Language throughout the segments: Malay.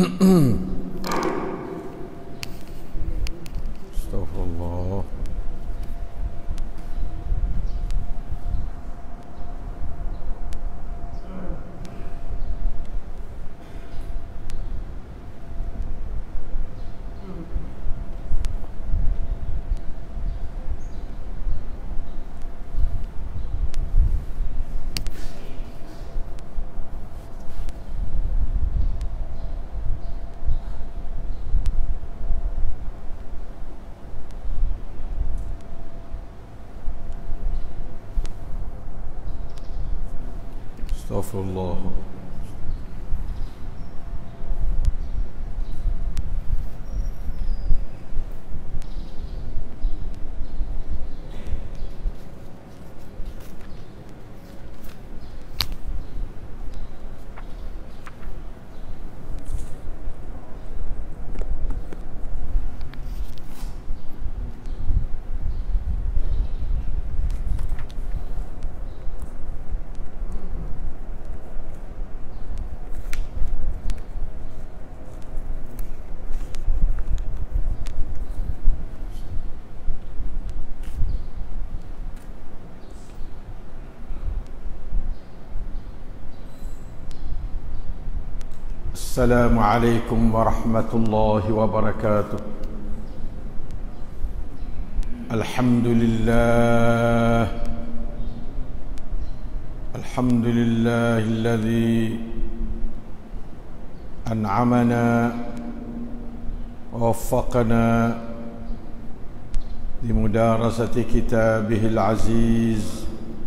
Astagfirullah. Astagfirullah. Assalamualaikum warahmatullahi wabarakatuh. Alhamdulillah. Alhamdulillahilladzi an'amana wa waffaqana limudarasati kitabihil aziz.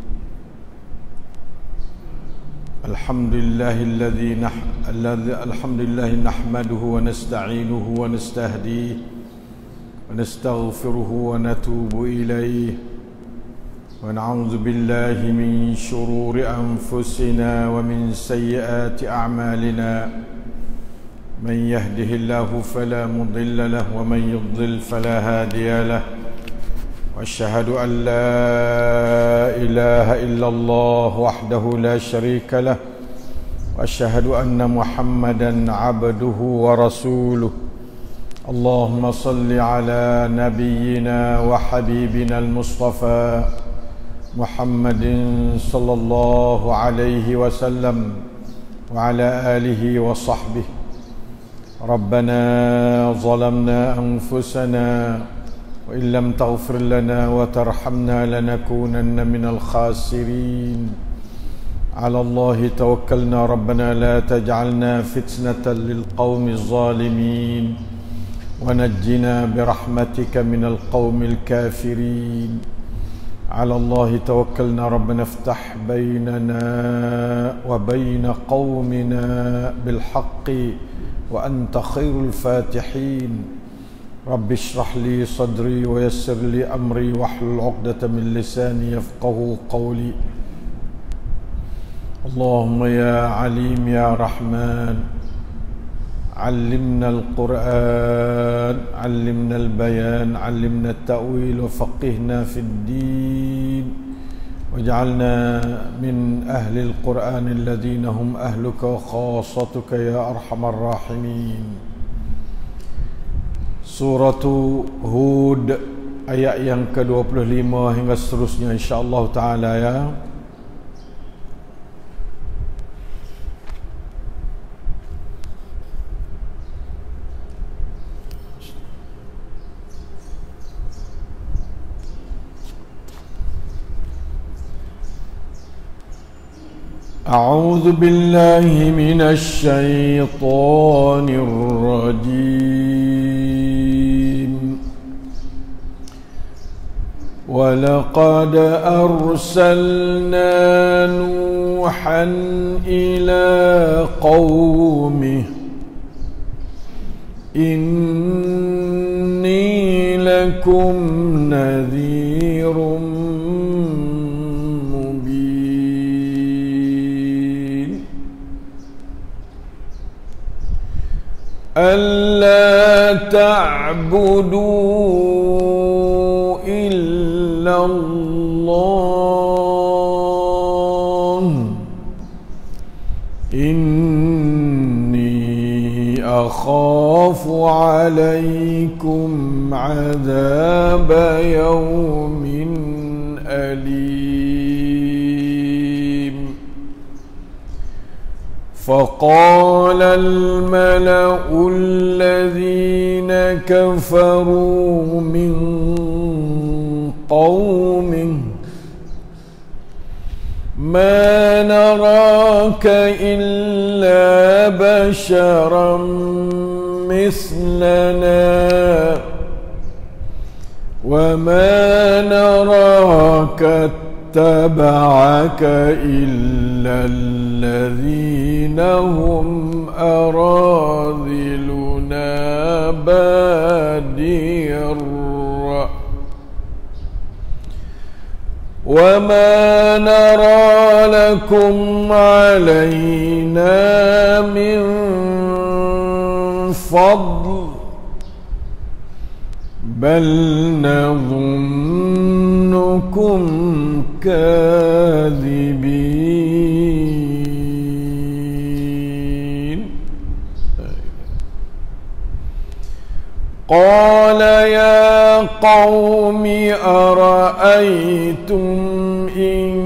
Alhamdulillah nahmaduhu wa nasta'inuhu wa nastahdihi wa nastaghfiruhu wa natubu ilayhi wa na'udzu billahi min shururi anfusina wa min sayyiati a'malina. Man yahdihillahu fala mudilla lahu wa man yudlil fala hadiya lahu. وأشهد أن لا إله إلا الله وحده لا شريك له وأشهد أن محمدا عبده ورسوله. اللهم صل على نبينا وحبيبنا المصطفى محمد صلى الله عليه وسلم وعلى آله وصحبه. ربنا ظلمنا أنفسنا وإن لم تغفر لنا وترحمنا لنكونن من الخاسرين. على الله توكلنا ربنا لا تجعلنا فتنة للقوم الظالمين ونجنا برحمتك من القوم الكافرين. على الله توكلنا ربنا افتح بيننا وبين قومنا بالحق وأنت خير الفاتحين. رب اشرح لي صدري ويسر لي أمري واحلل عقدة من لساني يفقهوا قولي. اللهم يا عليم يا رحمن علمنا القرآن، علمنا البيان، علمنا التأويل، وفقهنا في الدين، واجعلنا من أهل القرآن الذين هم أهلك وخاصتك يا أرحم الراحمين. Suratu Hud ayat yang ke-25 hingga seterusnya insya-Allah taala ya. A'udzu billahi minasy syaithanir rajim. ولقد أرسلنا نوحا إلى قومه إني لكم نذير مبين ألا تعبدوا إلا الله إني أخاف عليكم عذاب يوم أليم فقال الملأ الذين كفروا من قومه ما نراك إلا بشرا مثلنا وما نراك اتبعك إلا الذين هم أراذلنا بادي الرأي وما نرى لكم علينا من فضل بل نظنكم كاذبين قال يا قوم أرأيتم إن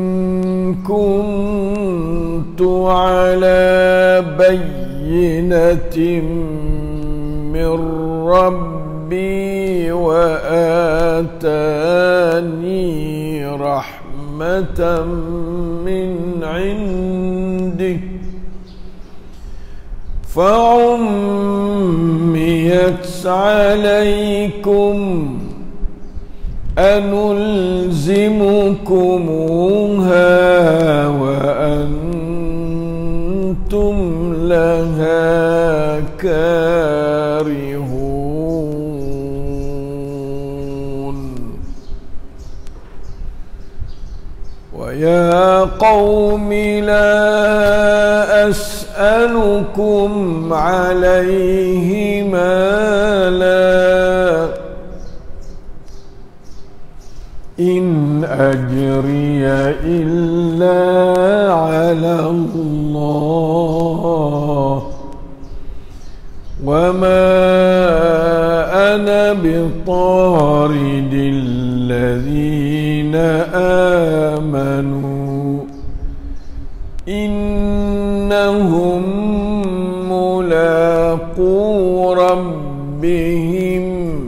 كنت على بينة من ربي وآتاني رحمة من عنده فعميت عليكم أنلزمكموها وأنتم لها كارهون ويا قوم لا أسألكم عليه مالا إن أجري إلا على الله وما أنا بطارد الذين آمنوا إنهم ملاقو ربهم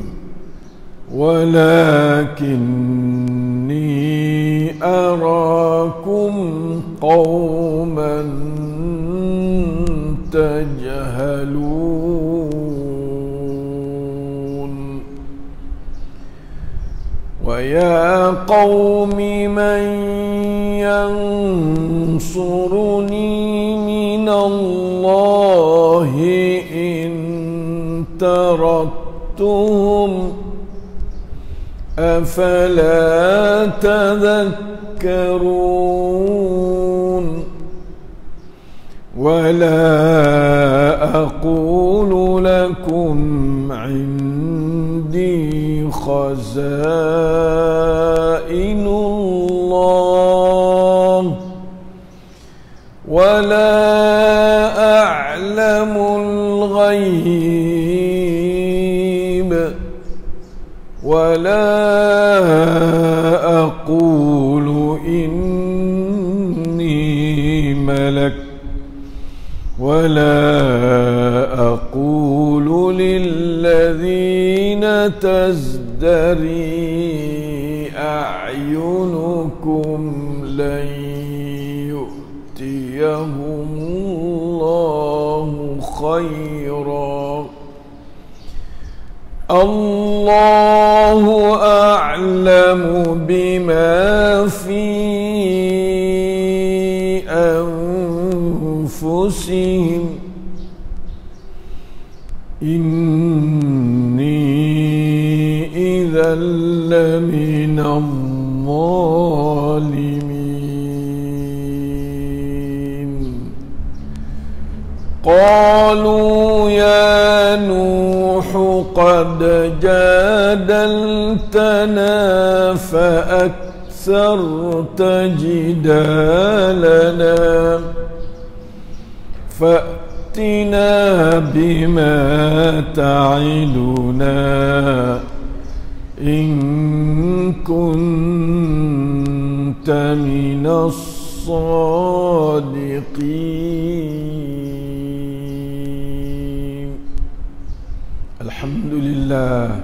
ولكني أراكم قوما تجهلون ويا قوم من ينصرني من الله إن تردتهم أفلا تذكرون ولا أقول لكم عندي خزائن الله ولا أعلم الغيب ولا أقول إني ملك ولا أقول للذين تزدري أعينكم لن يؤتيهم الله خيرا الله أعلم بما في أنفسهم إني إذا لمن الظالمين قالوا يا نوح قد جادلتنا فأكثرت جدالنا فأتنا فأتنا بما تعدنا إن كنت من الصادقين. Alhamdulillah,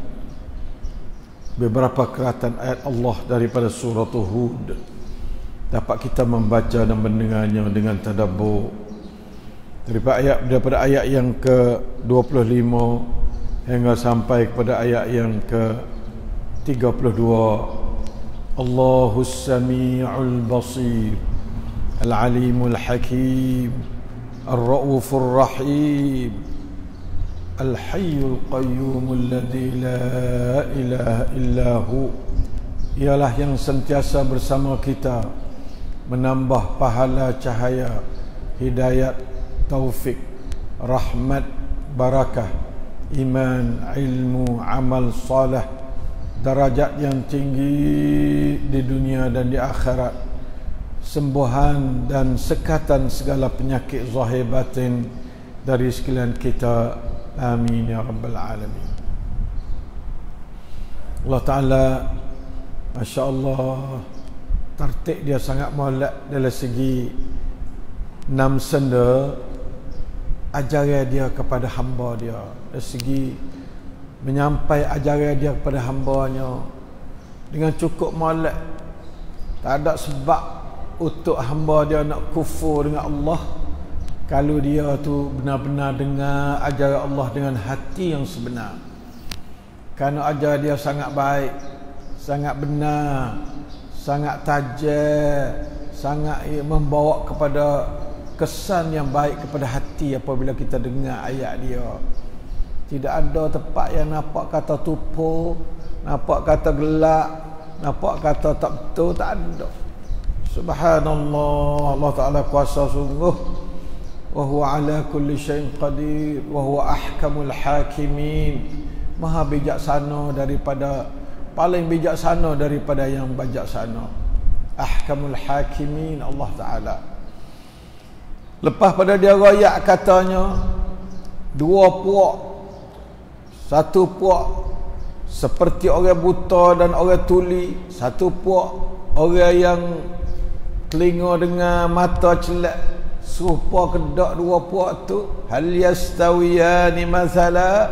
beberapa keratan ayat Allah daripada surah Hud dapat kita membaca dan mendengarnya dengan tadabbur. Daripada ayat yang ke-25 hingga sampai kepada ayat yang ke-32. Allahus Sami'ul Basir, Al-Alimul Hakim, Ar-Ra'ufur Rahim, Al-Hayyul Qayyum alladzi la ilaha illahu. Ialah yang sentiasa bersama kita, menambah pahala, cahaya, hidayat, taufik, rahmat, barakah, iman, ilmu, amal salih, darajat yang tinggi di dunia dan di akhirat, sembuhan dan sekatan segala penyakit zahir batin dari sekalian kita. Amin ya rabbal alamin. Allah Ta'ala, Masya Allah, tertib dia sangat molek dari segi 6 senda ajaran dia kepada hamba dia, dari segi menyampai ajaran dia kepada hambanya dengan cukup molek. Tak ada sebab untuk hamba dia nak kufur dengan Allah kalau dia tu benar-benar dengar ajaran Allah dengan hati yang sebenar. Kerana ajaran dia sangat baik, sangat benar, sangat tajam, sangat membawa kepada kesan yang baik kepada hati apabila kita dengar ayat dia. Tidak ada tempat yang nampak kata tupu, nampak kata gelak, nampak kata tak betul, tak ada. Subhanallah, Allah Ta'ala kuasa sungguh. Wa huwa ala kulli syai'in qadir wa huwa ahkamul hakimin. Maha bijaksana daripada, paling bijaksana daripada yang bijaksana. Ahkamul hakimin Allah Ta'ala. Lepas pada dia royak katanya, 2 puak. 1 puak seperti orang buta dan orang tuli, 1 puak orang yang telinga dengan mata celak. Serupa kedak 2 puak tu. Hal yastawiyani mathala.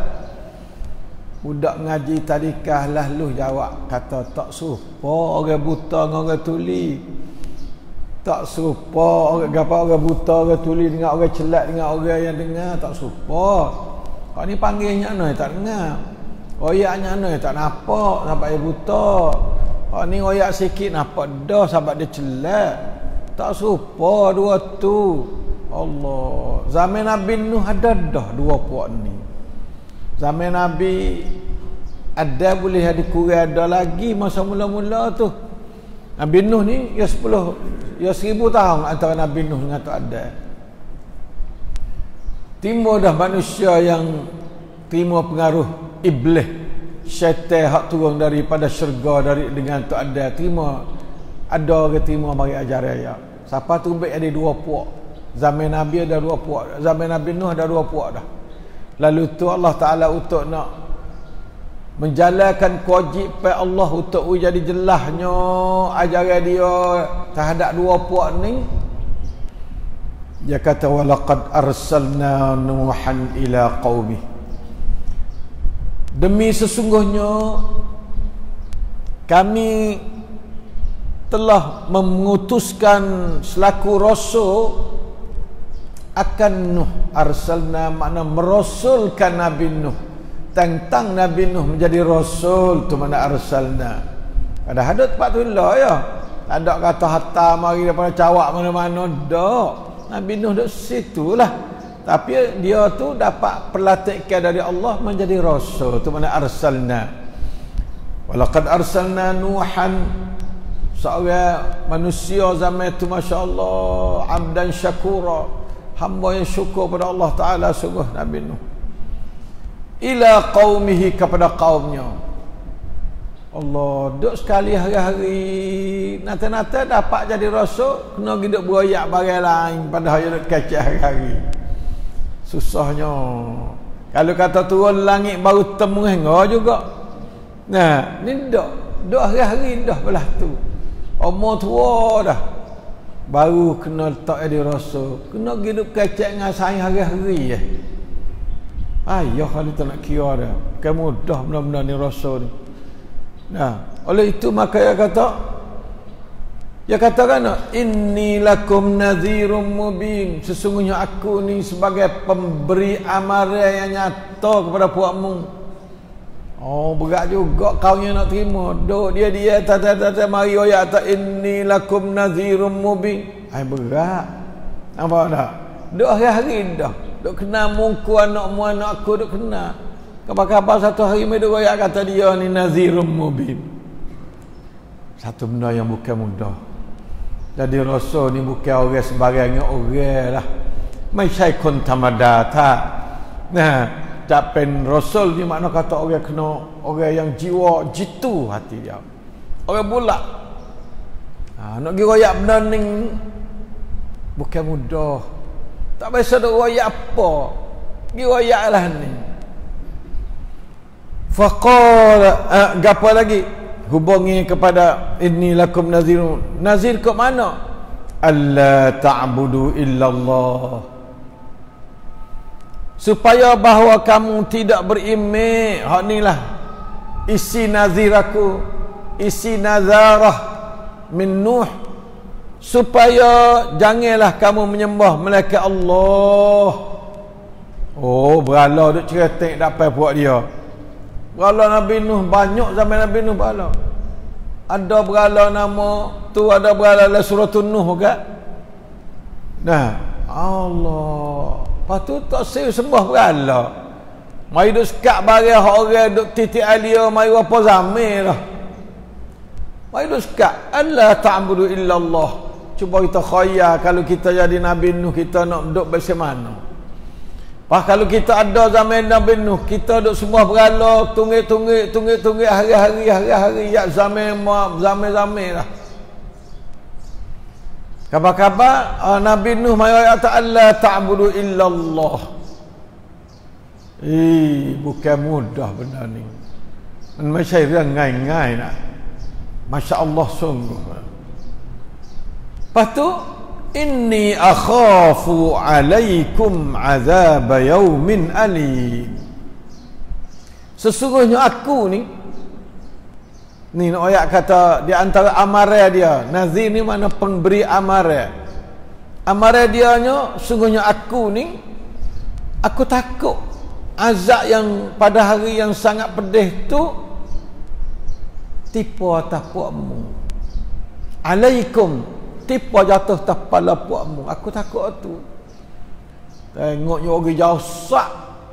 Budak ngaji tadikah lalu jawab, kata tak serupa orang buta dengan orang tuli. Tak serupa orang buta, orang tuli dengan orang celak, dengan orang yang dengar, tak serupa. Kau ni panggilnya mana tak dengar, royaknya mana tak nampak sebab dia buta. Kau ni royak sikit nampak dah sebab dia celak. Tak serupa 2 tu. Allah, zaman Nabi Nuh ada dah 2 puak ni. Zaman Nabi ada, boleh ada kurang, ada lagi masa mula-mula tu. Nabi Nuh ni ya 1000 tahun antara Nabi Nuh dengan tak ada. Timbul dah manusia yang terima pengaruh iblis, syaitan hak turun daripada syurga dari dengan tak ada. Terima, ada orang terima bagi ajaran ya. Siapa tu baik ada 2 puak. Zaman Nabi ada 2 puak. Zaman Nabi Nuh ada 2 puak dah. Lalu tu Allah Ta'ala untuk nak menjalankan kewajipan Allah untuk jadi jelasnya ajaran dia terhadap 2 puak ni. Dia kata walaqad arsalna Nuhan ila qaumi. Demi sesungguhnya kami telah mengutuskan selaku rasul akan Nuh. Arsalna makna merasulkan Nabi Nuh. Tentang Nabi Nuh menjadi rasul tu mana arsalna. Ada tempat tu lah ya. Tak ada kata hatta mari daripada cawak mana-mana dak. Nabi Nuh duduk situ lah. Tapi dia tu dapat perlatikan dari Allah menjadi rasul tu mana arsalna. Walaqad arsalna Nuhan, seorang manusia zaman itu masya-Allah abdan syakura, hamba yang syukur pada Allah Ta'ala sungguh Nabi Nuh. Ila qaumihi, kepada kaumnya. Allah, duduk sekali hari-hari nata-nata dapat jadi rasul, kena duduk beroyak barang lain padahal dia duduk kacau hari-hari. Susahnya. Kalau kata turun langit baru temu hingga juga. Nah, ni dah hari-hari dah belah tu. Umur tua dah. Baru kena letak di rasa. Kena hidup kecek dengan saya hari-hari Ayah kalau tak nak kira dah. Bukan mudah benda-benda ni rasa ni. Nah, oleh itu maka dia katakan, inni lakum nadhirum mubin, sesungguhnya aku ni sebagai pemberi amaran yang nyata kepada puakmu. Oh, berat juga kau yang nak terima. Duk dia tata mari ayat ta inni lakum nadhirum mubin. Ai berat. Nampak tak? Duk hari-hari dah. Duk kena muka anak aku duk kena. Kabar-kabar satu hari mai duk ayat kata dia ni nadhirum mubin. Satu benda yang bukan mudah. Jadi Rasul ni bukan orang sembarangnya orang lah. Maisyaikun tamadata. Nah, capen Rasul ni makna kata orang kena orang yang jiwa jitu hati dia. Orang bulat. Nak pergi royak benda ni bukan mudah. Tak biasa nak royak apa. Pergi royak lah ni. Faqala gapo lagi? Hubungi kepada inni lakum nazirun. Nazir ke mana? Alla ta'budu illallah. Supaya bahawa kamu tidak berimej. Hak inilah isi nazir aku, isi nazarah min Nuh, supaya janganlah kamu menyembah melainkan Allah. Oh, berala duk ceretek dapat buat dia. Berala Nabi Nuh banyak zaman Nabi Nuh berala. Ada berala nama tu, ada berala dalam surah Nuh kan. Nah, Allah. Lepas tu tak serius sembah berala. Mari duk sekat barang hak orang duk titik alia mari apa zaman dah. Mari duk sekat. Allah ta'budu illallah. Cuba kita khayal kalau kita jadi Nabi Nuh, kita nak duduk bersama mana. Kalau kita ada zaman Nabi Nuh, kita duk semua berala, tunggik hari-hari ya zaman lah. Kabar-kabar Nabi Nuh mai kata Allah ta'budu illallah. Bukan mudah benda ni. Macam orang ngai-ngai nak. Masya-Allah sungguh. Lepas tu inni akhafu alaikum azab yaumin alim. Sesungguhnya aku ni nak ayat kata di antara amaran dia. Nazir ni mana pemberi amaran. Amaran dia nya sesungguhnya aku ni aku takut azab yang pada hari yang sangat pedih tu tipu atas puakmu. Alaikum, tipu jatuh atas kepala puakmu. Aku takut tu. Tengoknya orang jauh sak.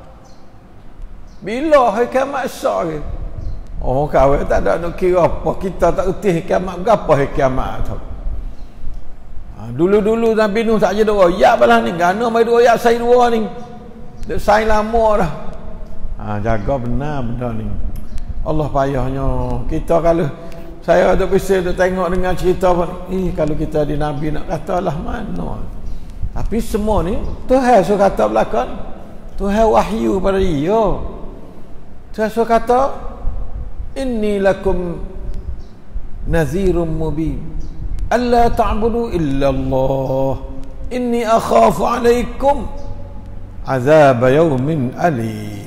Bila hari kiamat sak ke? Oh, kawan tak ada nak kira apa. Kita tak erti hari kiamat berapa hari kiamat tu. Dulu-dulu Nabi Nuh tak jadi royak balah ni. Gana mai royak saya dua ni. Dek saya lama dah. Jaga benar benda ni. Allah payahnya. Kita kalau saya ada bisa tengok dengan cerita pun, kalau kita di Nabi nak kata lah mana. Tapi semua ni Tuhan suruh kata belakang. Tuhan wahyu pada dia. Tuhan suruh kata inni lakum nazirum mubin. Alla ta'budu illallah. Inni akhafu alaikum azab yaumin alim.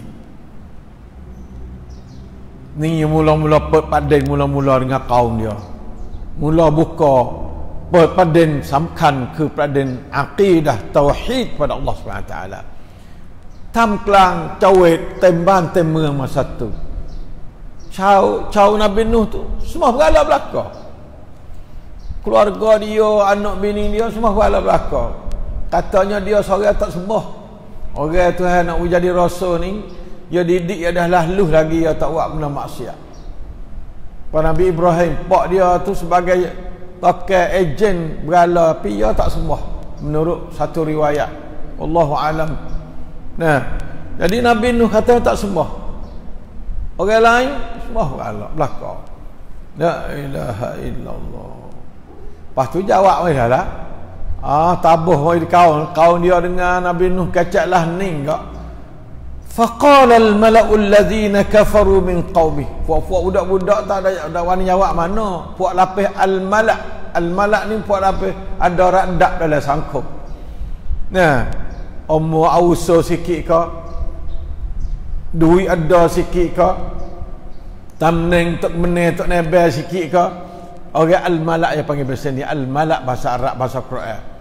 Ni mula-mula perpaden mula-mula dengan kaum dia. Mula buka perpaden samkan ke perpaden akidah tauhid pada Allah SWT. Tamklang cawet tembang temeng masa tu. Cau Nabi Nuh tu semua berala belaka. Keluarga dia, anak bini dia semua berala belaka. Katanya dia seorang tak sembah. Orang Tuhan nak jadi rasul ni, dia didik dia dah laluh lagi dia tak buat benda maksiat. Nabi Ibrahim pak dia tu sebagai pakai ejen berala, tapi dia tak sembah menurut satu riwayat. Wallahu alam. Nah, jadi Nabi Nuh kata tak sembah. Orang lain sembah berala belaka. La ilaha illallah. Lepas tu jawab dia lah. Tabuh mai kaum dia dengan Nabi Nuh kacak lah ni enggak. Faqala al-mala'u alladhina kafaru min qaumi. Puak-puak budak-budak tak ada wani jawab mana. Puak lapis al-mala'. Al-mala' ni puak lapis ada radak dalam sangkup. Nah, umur auso sikit ke, duit ada sikit ke, tamneng tok meneh tok nebel sikit ke. Orang al-mala' yang panggil bahasa ni al-mala' bahasa Arab, bahasa Quran.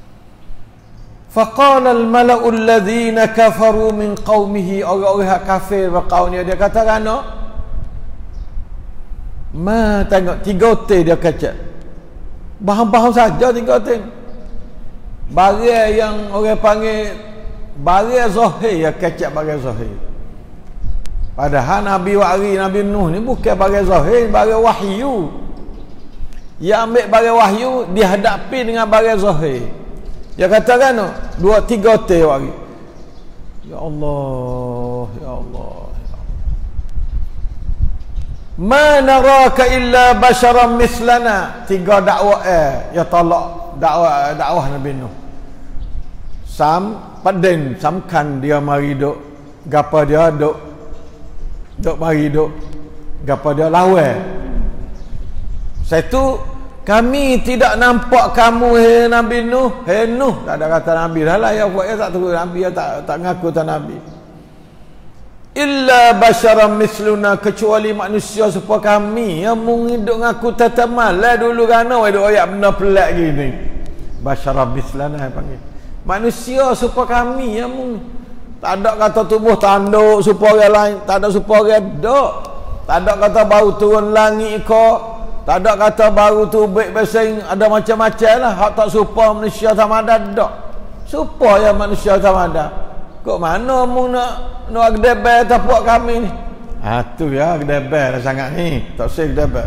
Faqala al-mala'u alladhina kafaru min qaumihi, orang-orang kafir berkaumnya dia kata kana tengok 3 hotel dia kacak. Bahan-bahan saja 3 hotel. Barang yang orang panggil barang zahir ya kacak barang zahir. Padahal Nabi wari Nabi Nuh ni bukan barang zahir, barang wahyu. Dia ambil barang wahyu dihadapi dengan barang zahir. Dia katakan 2-3 hotel wari. Ya Allah, ya Allah. Ma naraka illa basharan mislana. 3 dakwah ya tolak dakwah Nabi Nuh. Paden samkan dia mari duk gapo dia duk mari duk gapo dia lawan. Satu, kami tidak nampak kamu Nabi Nuh. Nuh tak ada kata Nabi dah lah ya, buat tak tahu Nabi ya, tak ngaku tak Nabi. Illa basyaran misluna, kecuali manusia supaya kami yang menghidup ngaku tatamalah dulu kana wei duk ayat benda pelak gini. Basyaran mislana panggil. Manusia supaya kami yang tak ada kata tubuh tanduk supaya orang lain, tak ada supaya orang dok. Tak ada kata bau turun langit ko. Tak ada kata baru tu baik besing, ada macam-macam lah. Hak tak supaya manusia sama ada dak. Supaya manusia sama ada. Kok mana mu nak gedebel tapak kami ni? Tu ya gedebel sangat ni. Tak sih gedebel.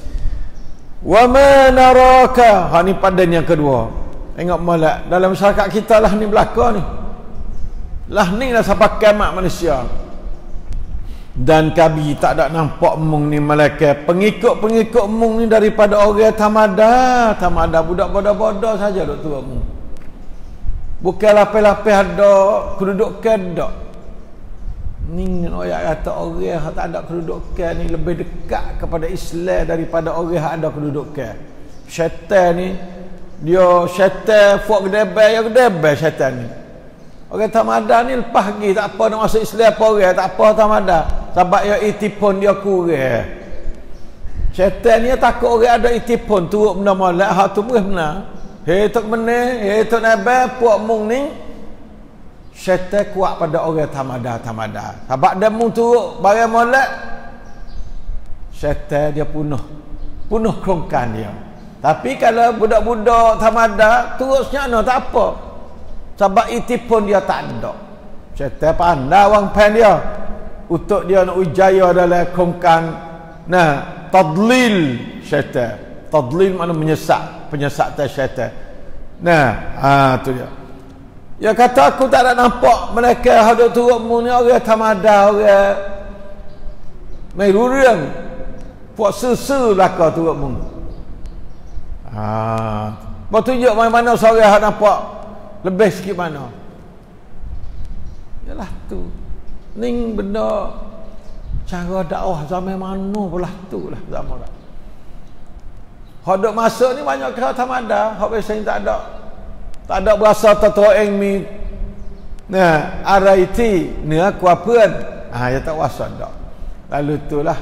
Wa ma naraka. Ni padan yang kedua. Tengok molek dalam masyarakat kita lah ni belaka ni. Lah ni lah sampai kiamat manusia. Dan kami tak ada nampak mung ni malaikat. Pengikut-pengikut mung ni daripada orang tamada budak bodoh-bodoh saja duk tua mung. Bukan lapis-lapis ada kedudukan dak. Ni ayat kata orang yang tak ada kedudukan ni lebih dekat kepada Islam daripada orang yang ada kedudukan. Syaitan ni dia syaitan fuak gedebel syaitan ni. Orang tamada ni lepas pergi tak apa nak masuk Islam apa orang tak apa tamada. Sebab ya itipun dia kurang. Syaitan ni takut orang ada itipun turut benda molek hak tu benar. Tok meneh, tok nabai puak mung ni syaitan kuat pada orang tamada. Sebab dia mung turut barang molek syaitan dia punuh kerongkan dia. Tapi kalau budak-budak tamada turut senyana tak apa. Sebab itipun dia tak ada. Syaitan pandai wang pen dia. Untuk dia nak ujaya dalam kongkan. Tadlil syaitan. Tadlil makna penyesatan syaitan. Tu dia. Dia kata aku tak ada nampak mereka hadap turut mu ni orang tamada, orang mai rurang. Puak susu laka turut mu. Mau tunjuk mana seorang hak nampak lebih sikit mana. Yalah tu. Ning benda cara dakwah zaman mana pula tu lah zaman dah. Hak duk masuk ni banyak ke tamada, hak biasa tak ada berasa tatoeng mi. RIT ni aku apaan? Ya tak wasa dak. Lalu itulah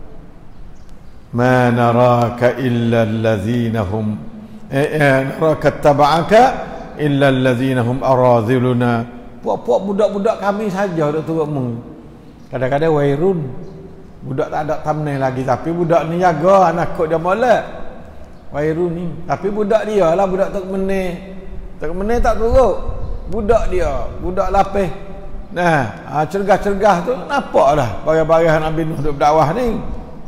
ma naraka illa allazina hum naraka taba'aka illa allazina hum aradhiluna. Puak-puak budak-budak kami saja duk turut mu. Kadang-kadang wairun. Budak tak ada thumbnail lagi tapi budak ni jaga anak kok dia molek. Wairun ni. Tapi budak dia lah budak tak meneh. Tak meneh tak turut. Budak dia, budak lapis. Cergah-cergah tu nampaklah barang-barang Nabi Nuh duk berdakwah ni.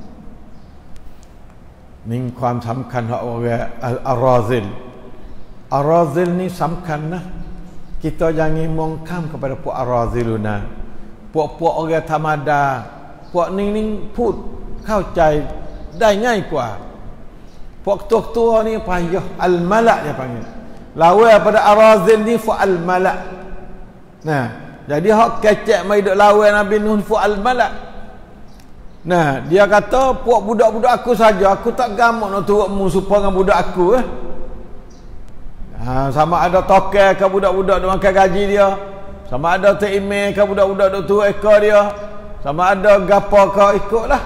Ni ความสำคัญของorang al-arazil. Arazil ni samkanlah kita jangan mongkam kepada puak araziluna. Puak-puak orang tamada. Puak ni putเข้าใจได้ง่ายกว่า. Puak tua-tua ni payah al-malak dia panggil. Lawan pada arazil ni fa'al malak. Nah, jadi hak kecek mai duk lawan Nabi Nuh fa'al malak. Nah, dia kata puak budak-budak aku saja, aku tak gamak nak turut mu supaya dengan budak aku sama ada tokel ke budak-budak duk makan gaji dia, sama ada tak email ke budak-budak duk turut ekor dia, sama ada gapo ke ikutlah.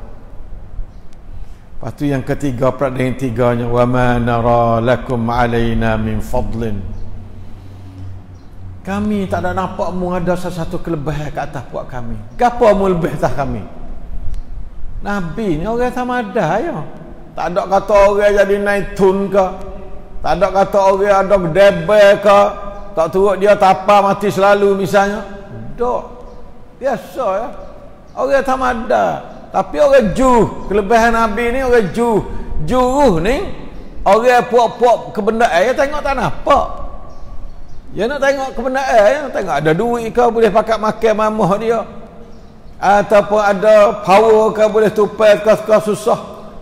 Lepas tu yang ketiga, perada yang tiganya, wa ma nara lakum alaina min fadlin. Kami tak ada nampak mu ada sesuatu kelebihan ke atas puak kami. Gapo mu lebih atas kami? Nabi ni orang sama ada ya. Tak ada kata orang jadi naik tun ke. Tak ada kata orang ada debel ke. Tak turut dia tapa mati selalu misalnya. Tak. Biasa ya. Orang sama ada. Tapi orang juh. Kelebihan Nabi ni orang juh. Juruh ni orang puak-puak kebendaan ya tengok tak nampak. Ya nak tengok kebendaan ya. Tengok ada duit ke boleh pakai makan mamah dia. Ataupun ada power ke boleh tupai ke susah.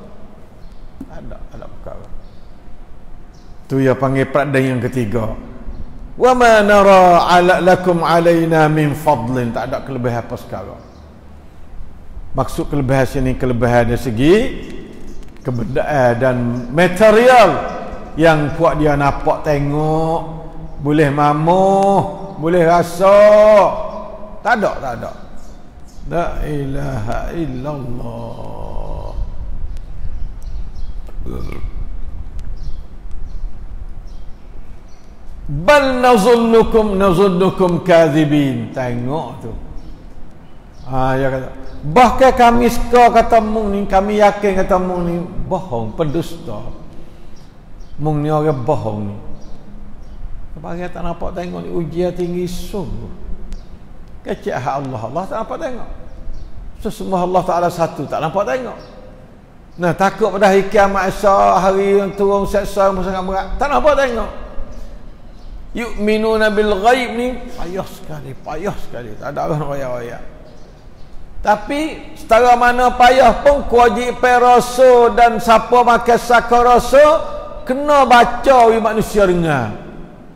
Ada perkara. Tu yang panggil perada yang ketiga. Wa ma nara lakum alaina min fadlin. Tak ada kelebihan apa sekarang. Maksud kelebihan sini kelebihan dari segi kebendaan dan material yang puak dia nampak tengok, boleh mamuh, boleh rasa. Tak ada. La ilaha illallah. Bal nazunnukum kadhibin. Tengok tu. Ya kata, bahkan kami suka kata mung ni, kami yakin kata mung ni bohong, pendusta. Mung ni orang bohong ni. Bagi tak nampak tengok ni ujian tinggi sungguh. Kecil hak Allah tak nampak tengok. Sesungguh Allah Ta'ala satu, tak nampak tengok. Nah, takut pada hari kiamat esok, hari yang turun seksa yang sangat berat, tak nampak tengok. Yu'minuna bil ghaib ni payah sekali. Tak ada orang raya-raya. Tapi setara mana payah pun kewajipan rasa dan siapa makan saka rasa kena baca oleh manusia dengar.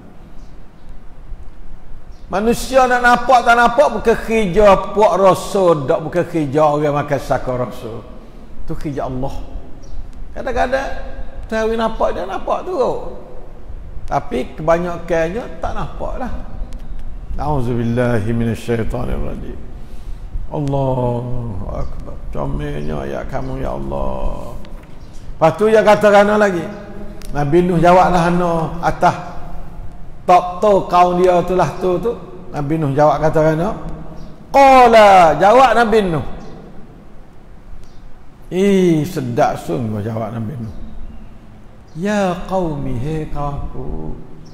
Manusia nak nampak tak nampak bukan kerja puak rasa, tak bukan kerja orang makan saka rasa. Tu kerja Allah. Kadang-kadang tahu nampak dia nampak tu. Tapi kebanyakannya tak nampak lah. Auzubillahi minasyaitanirrajim. Allahu akbar. Comelnya ayat kamu ya Allah. Lepas tu dia kata kana lagi. Nabi Nuh jawablah hana atas top tu kaum dia tu lah tu. Nabi Nuh jawab kata kana. Qala, jawab Nabi Nuh. Sedap sungguh jawab Nabi Nuh. Ya qaumi, hei kaumku.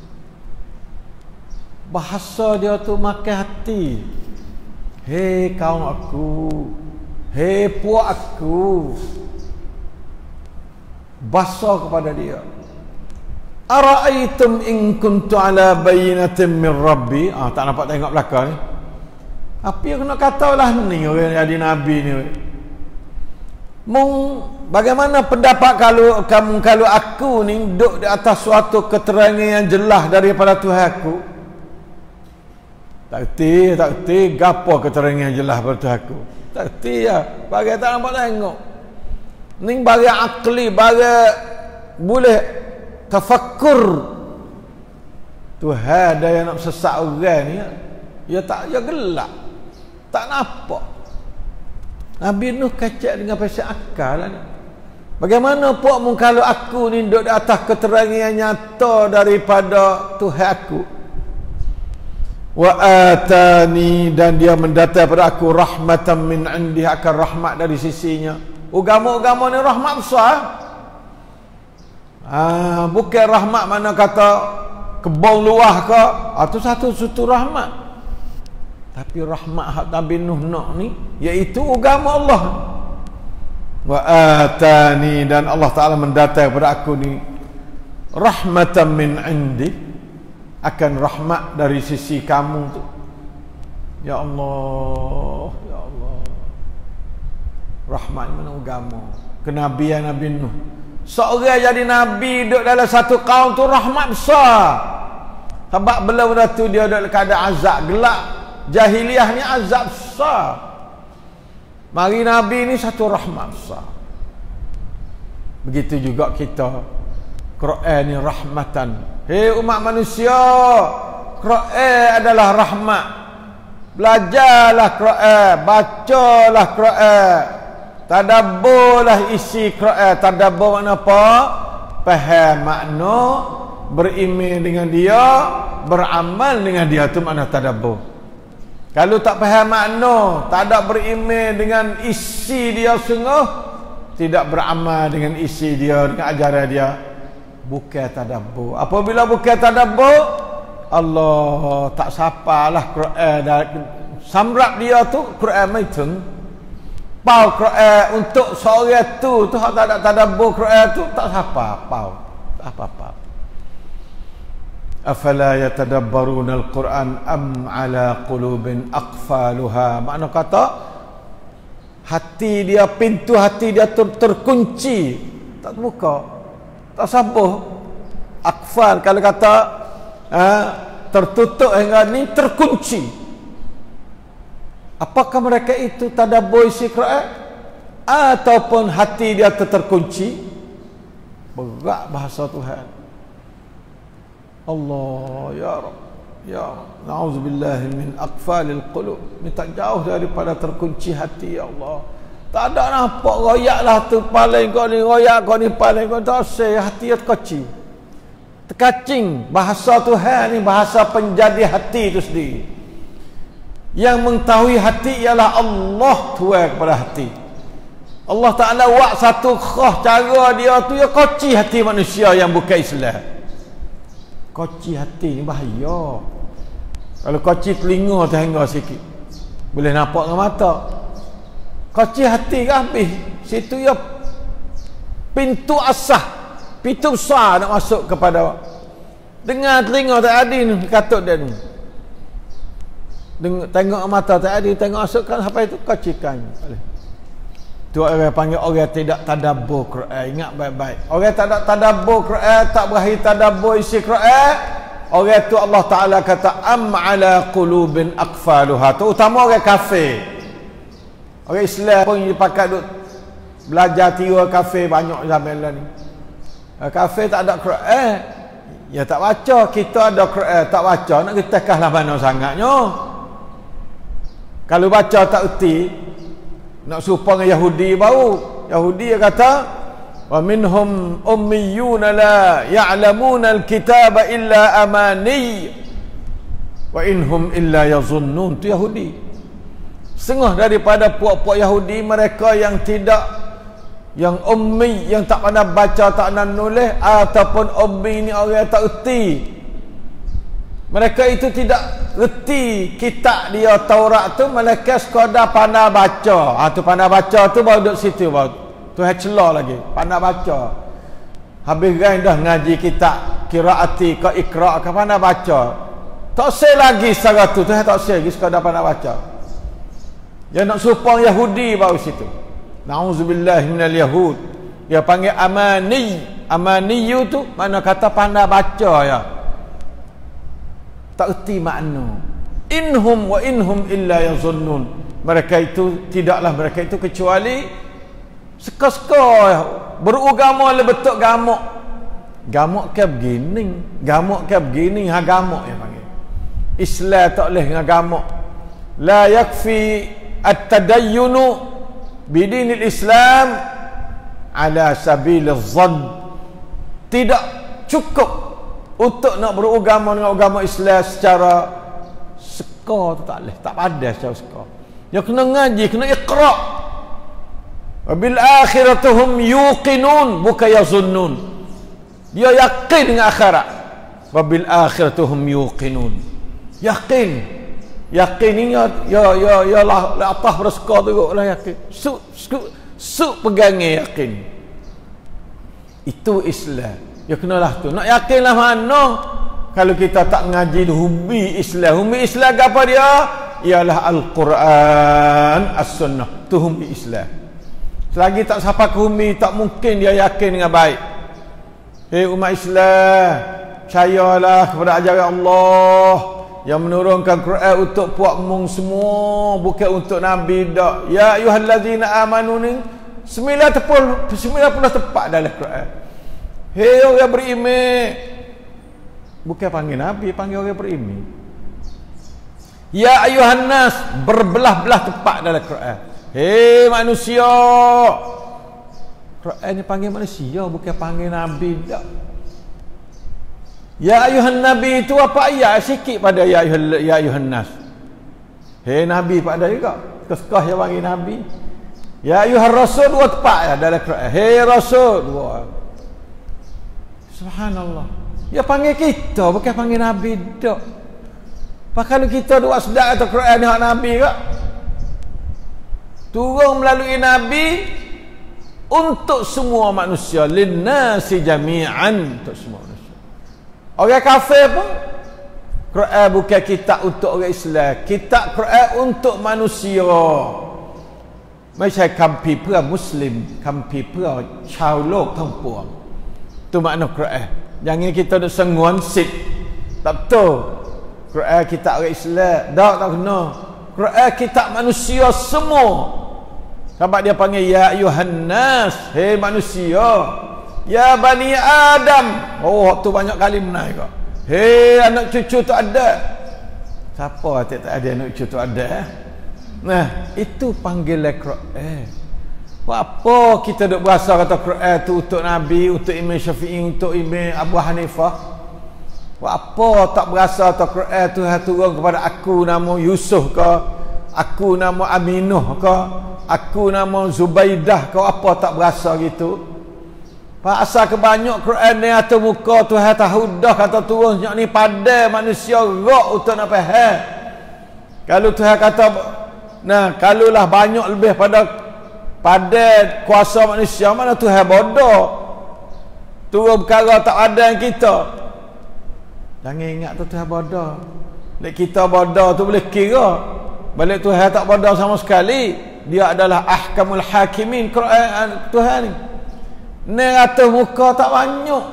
Bahasa dia tu makan hati. Hei kaum aku, hei puak aku. Bahasa kepada dia. Ara'aitum in kuntu ala bayyinatin min rabbi. Tak nampak tengok belakang ni. Apa yang kena katalah ni orang jadi nabi ni. Bagaimana pendapat kalau aku ni duduk di atas suatu keterangan yang jelas daripada Tuhan aku? Tak erti gapo keterangan yang jelas daripada Tuhan aku. Tak erti ya. Bagi tak nampak tengok. Ni bagi akli, bagi boleh tafakkur. Tuhan ada yang nak sesak orang ni, dia gelap, tak nampak. Nabi Nuh kacak dengan pasal akal lah ni. Bagaimana puak mu kalau aku ni duduk di atas keterangan yang nyata daripada Tuhan aku. Wa atani, dan dia mendatang pada aku rahmatan min indi, akan rahmat dari sisinya. Agama-agama ni rahmat besar. Bukan rahmat mana kata kebun luah ke, itu satu rahmat. Tapi rahmat hak Nabi Nuh nak ni iaitu agama Allah. Wa atani, dan Allah Ta'ala mendatang kepada aku ni rahmatan min indi, akan rahmat dari sisi kamu tu. Ya Allah, ya Allah. Rahmat mana agama, kenabian Nabi Nuh. Seorang jadi nabi duduk dalam satu kaum tu rahmat besar. Sebab belum tu dia duduk keadaan azab gelap. Jahiliah ni azab besar. Mari nabi ni satu rahmat besar. Begitu juga kita. Quran ni rahmatan. Hei umat manusia, Quran adalah rahmat. Belajarlah Quran, bacalah Quran. Tadabburlah isi Quran. Tadabbur makna apa? Faham makna, beriman dengan dia, beramal dengan dia, tu makna tadabbur. Kalau tak faham makna, tak ada beriman dengan isi dia sungguh, tidak beramal dengan isi dia, dengan ajaran dia, bukan tadabbur. Apabila bukan tadabbur, Allah tak sapalah Quran dan samrap dia tu Quran maitun. Pau Quran untuk seorang tu hak tak ada tadabbur Quran tu tak sapa pau. Tak apa-apa. Afala yatadabbaruna al-Quran am ala qulubin aqfaluha. Makna kata hati dia, pintu hati dia terkunci, tak terbuka, tak sabuh. Aqfal kalau kata tertutup hingga ni, terkunci. Apakah mereka itu tadabbur isi Quran ataupun hati dia terkunci? Berat bahasa Tuhan. Allah ya Rabb, ya Rabb, na'udzubillahi min aqfalil qulub. Minta jauh daripada terkunci hati, ya Allah. Tak ada nampak royaklah tu paling kau ni, royak kau ni paling kau, tak say hati dia terkunci. Terkacing. Bahasa Tuhan ni bahasa penjadi hati itu sendiri. Yang mengetahui hati ialah Allah, Tuhan kepada hati. Allah Ta'ala buat satu khas cara dia tu, ya koci hati manusia yang bukan Islam. Koci hati ni bahaya. Kalau koci telinga terhingga sikit, boleh nampak dengan mata. Koci hati ke habis. Situ ya pintu asah, pintu besar nak masuk kepada. Dengar telinga tak ada ni, katuk dia ni. Tengok mata tak ada, tengok masukkan sampai itu kocikan. Tu orang panggil orang tidak tadabbur Quran. Ingat baik-baik. Orang tak ada tadabbur Quran, tak berakhir tadabbur isi Quran, orang tu Allah Ta'ala kata am ala qulubin aqfaluha. Tu utama orang kafir. Orang Islam pun dipakai duk belajar tiga kafir banyak zaman ni. Kafir tak ada Quran, ya tak baca. Kita ada Quran tak baca, nak kita kahlah mana sangatnya. Kalau baca tak erti, nak serupa dengan Yahudi baru. Yahudi dia kata wa minhum ummiyuna la ya'lamuna al-kitaba illa amani wa inhum illa yazunnun. Tu Yahudi. Setengah daripada puak-puak Yahudi, mereka yang tidak, yang ummi, yang tak pandai baca, tak pandai nulis, ataupun ummi ni orang yang tak erti. Mereka itu tidak reti kitab dia Taurat tu, mereka sekadar pandai baca. Tu pandai baca tu baru duduk situ baru. Tu celah lagi, pandai baca. Habis gain dah ngaji kitab qiraati ke iqra ke, pandai baca. Tak say lagi secara tu tak say lagi, sekadar pandai baca. Yang nak supang Yahudi baru situ. Na'udzubillahi minal yahud. Dia panggil amani. Amaniyu tu mana kata pandai baca ya. Tak erti makna. Inhum wa inhum illa yazunnun. Mereka itu tidaklah mereka itu kecuali seka-seka beragama le betul gamuk. Gamuk ke begini, gamuk ke begini, ha gamuk yang panggil. Islam tak boleh dengan gamuk. La yakfi at-tadayyunu bidinil Islam ala sabiliz zann. Tidak cukup untuk nak beragama dengan agama Islam secara seka tu tak boleh, tak padas secara seka. Dia kena ngaji, kena iqra. Wabil akhiratuhum yuqinun, bukan yazunnun. Dia yakin dengan akhirat. Wabil akhiratuhum yuqinun. Yakin. Yakin ni ya lah atas bersuka tu lah yakin. Su pegangnya yakin. Itu Islam. Ya kenalah tu. Nak yakinlah mana kalau kita tak ngaji humi Islam. Humi Islam apa dia? Ialah Al-Quran, As-Sunnah. Tu humi Islam. Selagi tak sampai ke bumi, tak mungkin dia yakin dengan baik. Umat Islam, percayalah kepada ajaran Allah yang menurunkan Quran untuk puak mung semua, bukan untuk Nabi dak. Ya ayyuhallazina amanu ni 90 tepat dalam Quran. Hei orang beriman, bukan panggil Nabi, panggil orang beriman. Ya ayuhan nas, berbelah-belah tepat dalam Quran. Hei manusia, Quran ni panggil manusia, bukan panggil Nabi dak. Ya ayuhan nabi itu apa ayat sikit pada ya ayuhan nas. Hei Nabi pada juga, keskah yang panggil Nabi. Ya ayuhan rasul dua tepat ya dalam Quran. Hei rasul dua. Subhanallah. Dia panggil kita, bukan panggil Nabi dak. Kalau kita duk sedar atau Quran ni hak Nabi ke? Turun melalui Nabi untuk semua manusia, linnasi jami'an, untuk semua manusia. Orang kafir pun Quran bukan kitab untuk orang Islam, kitab Quran untuk manusia.ไม่ใช่คัมภีร์เพื่อมุสลิมคัมภีร์เพื่อชาวโลกทั้งปวง Itu makna Quran. Jangan kita duk senguan sit. Tak betul. Quran kitab orang Islam, tak kena. Quran kitab manusia semua. Sebab dia panggil ya ayuhan nas, hei manusia. Ya bani Adam. Oh, waktu banyak kali menaik kok. Hei anak cucu tak ada. Siapa tak ada anak cucu tak ada? Nah, itu panggilan Quran. Apa kita duk berasa kata Quran tu untuk Nabi, untuk Imam Syafi'i, untuk Imam Abu Hanifah? Apa tak berasa kata Quran tu turun kepada aku nama Yusuf ke, aku nama Aminah ke, aku nama Zubaidah ke, apa tak berasa gitu? Pasal kebanyak Quran ni atas muka Tuhan tahu dah kata turun ni pada manusia rok untuk nak faham. Kalau Tuhan kata nah, kalulah banyak lebih pada kuasa manusia, mana Tuhan bodoh. Turun perkara tak ada yang kita. Jangan ingat tu Tuhan bodoh. Lek kita bodoh tu boleh kira. Balik Tuhan tak bodoh sama sekali. Dia adalah ahkamul hakimin. Quran Tuhan ni. Ni atas muka tak banyak.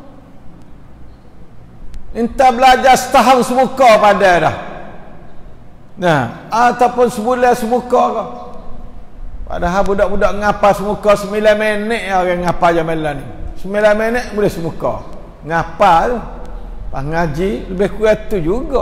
Minta belajar setahun semuka pada dah. Nah, ataupun sebulan semuka ke. Padahal budak-budak ngapa semuka 9 minit orang ngapa jamalan ni. 9 minit boleh semuka. Ngapa tu? Pas ngaji lebih kurang tu juga.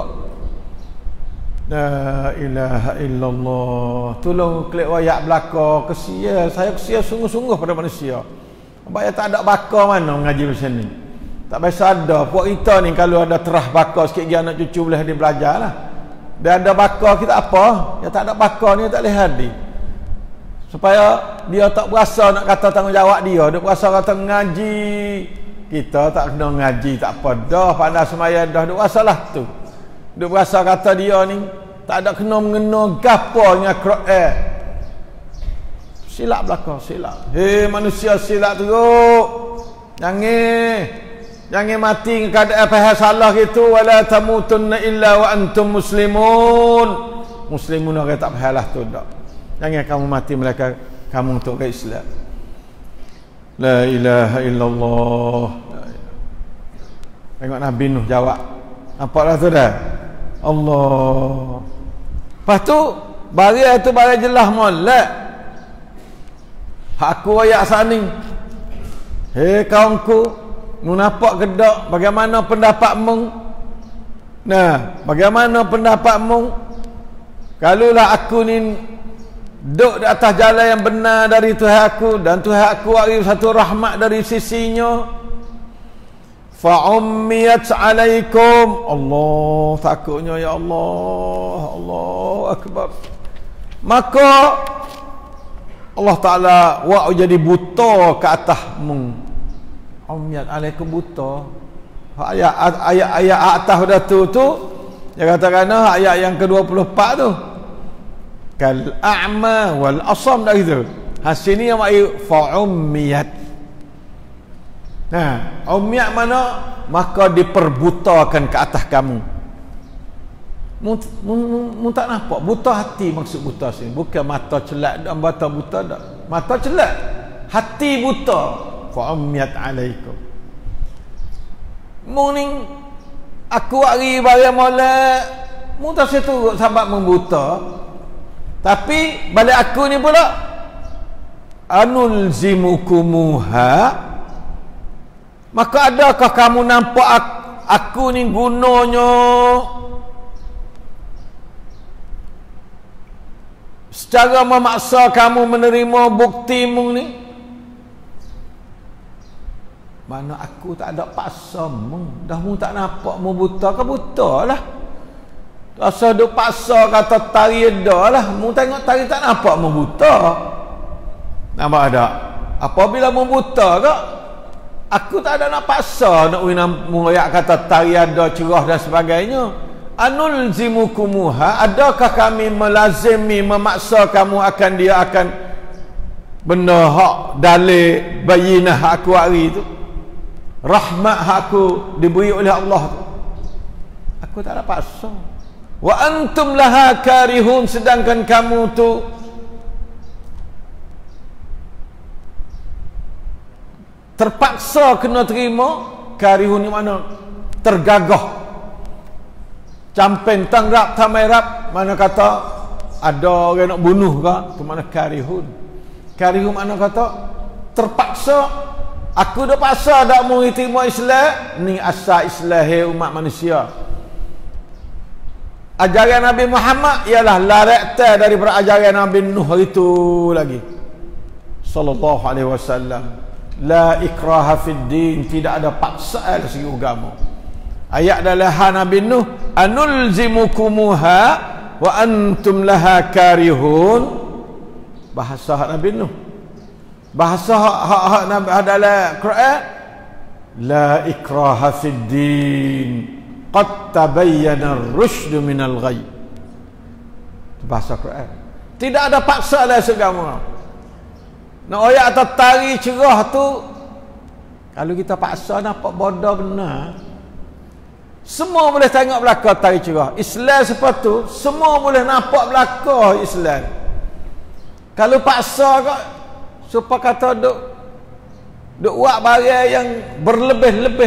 La ilaha illallah. Tolong klik wayak belaka. Kesian, saya kesian sungguh-sungguh pada manusia. Sebab tak ada bakar mana mengaji macam ni. Tak biasa ada. Puak kita ni kalau ada terah bakar sikit lagi anak cucu boleh hadir belajar lah. Dan ada bakar kita apa? Yang tak ada bakar ni tak boleh hadir. Supaya dia tak berasa nak kata tanggungjawab dia. Dia berasa kata mengaji. Kita tak kena ngaji tak apa dah. Pandai semaya dah. Dia berasa lah tu. Dia berasa kata dia ni tak ada kena mengena gapo dengan Quran. Silap belakang, silap. Hei manusia silap teruk. Jangan mati dengan keadaan faham salah gitu. Wala tamutunna illa wa antum muslimun. Muslimun orang tak faham lah tu tak. Jangan kamu mati mereka kamu untuk ke Islam. La ilaha illallah. Tengok Nabi Nuh jawab. Nampaklah tu dah. Allah. Lepas tu barang tu barang jelas molek. Aku ayat sani. Hei kaumku, mu nampak kedak bagaimana pendapatmu? Nah, bagaimana pendapatmu? Kalulah aku ni duduk di atas jalan yang benar dari Tuhan aku, dan Tuhan aku bagi satu rahmat dari sisinya, fa'ummiyat alaikum. Allah, takutnya ya Allah. Allahu akbar. Maka Allah Ta'ala wa'u jadi buta ke atasmu. Ummiyat alaikum buta. Ayat atas dah tu dia katakan ayat yang ke-24 tu. Kal a'ma wal asam dah gitu. Hasil ni yang maksud fa'ummiyat. Nah, ummiyat mana? Maka diperbutakan ke atas kamu. Mu tak nampak buta hati maksud buta sini. Bukan mata celak dan mata buta tak. Mata celak, hati buta. Fa ummiyat alaikum. Mu ni aku hari barang molek, mu tak seturut sebab membuta. Tapi balik aku ni pula anulzimukumuha, maka adakah kamu nampak aku ni gunanya secara memaksa kamu menerima buktimu ni? Mana aku tak ada paksa mu, dah mu tak nampak mu buta ke buta lah. Rasa duk paksa kata tari dah lah, mu tengok tari tak nampak mu buta. Nampak ada? Apabila mu buta ke, aku tak ada nak paksa nak mu ayat kata tari ada cerah dan sebagainya. Anulzimukumuha, adakah kami melazimi memaksa kamu akan dia akan benda hak dalil bayinah aku hari tu, rahmat aku diberi oleh Allah tu, aku tak ada paksa. Wa antum laha karihun, sedangkan kamu tu terpaksa kena terima. Karihun ni mana? Tergagah, campen tangrap tamai rap. Mana kata ada orang nak bunuh ke, tu mana karihun. Karihun mana kata terpaksa. Aku dah paksa dak mau terima Islam ni, asal Islam umat manusia. Ajaran Nabi Muhammad ialah larakta daripada ajaran Nabi Nuh itu lagi sallallahu alaihi wasallam. La ikraha fid din, tidak ada paksaan segi agama. Ayat dalam Nabi Nuh, anulzimukumuha wa antum laha karihun. Bahasa Nabi Nuh. Bahasa hak Nabi dalam Quran, la ikraha fid din, qad tabayyana ar-rusydu minal ghayy. Bahasa Quran. Tidak ada paksa dalam agama. Nak ayat atas tari cerah tu, kalau kita paksa nampak bodoh benar. Semua boleh tengok belakang tari cerah. Islam seperti tu, semua boleh nampak belakang Islam. Kalau paksa kau supaya kata duk buat barang yang berlebih-lebih,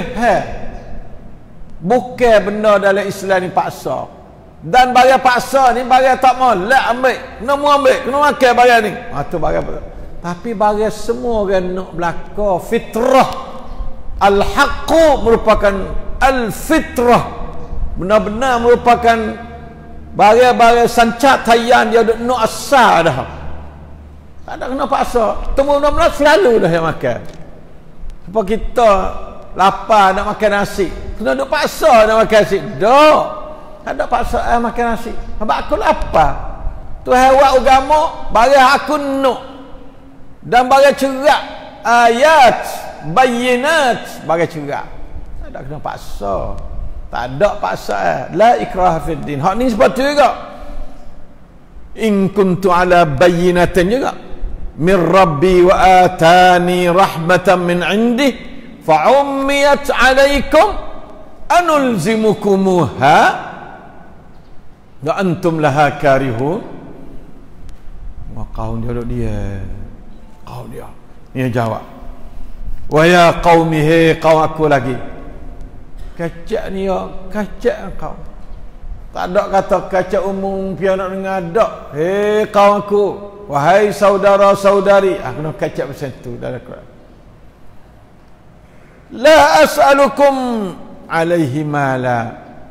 bukan benda dalam Islam ni paksa. Dan barang paksa ni barang tak mau lah ambil, kena mu ambil, kena makan barang ni. Tu barang. Tapi barang semua orang nak belaka fitrah. Al-haqqu merupakan al-fitrah, benar-benar merupakan barang-barang sancat tayan dia nak asal dah. Tak ada kena paksa. Temu benar-benar selalu dah yang makan. Sebab kita lapar nak makan nasi, kena duk paksa nak makan nasi. Tak. Tak ada paksa makan nasi. Sebab aku lapar. Tuhan buat agama, barang aku nak. Dan barang cerak, ayat, bayinat, barang cerak. Tak ada kena paksa. Tak ada paksa. La ikraha fid din. Hak ni seperti juga. In kuntu ala bayinatin juga. Min rabbi wa atani rahmatan min indih fa ummiyat alaikum anulzimukumuha wa antum laha karihun. Kaum dia kaum dia ni jawab, wa ya qaumi, he kaum aku lagi. Kacak ni ya, kacak kau. Tak ada kata kacak umum pian nak dengar dak. He kaum aku, wahai saudara-saudari, aku nak kacak macam tu dalam Quran. La as'alukum alaihi mala.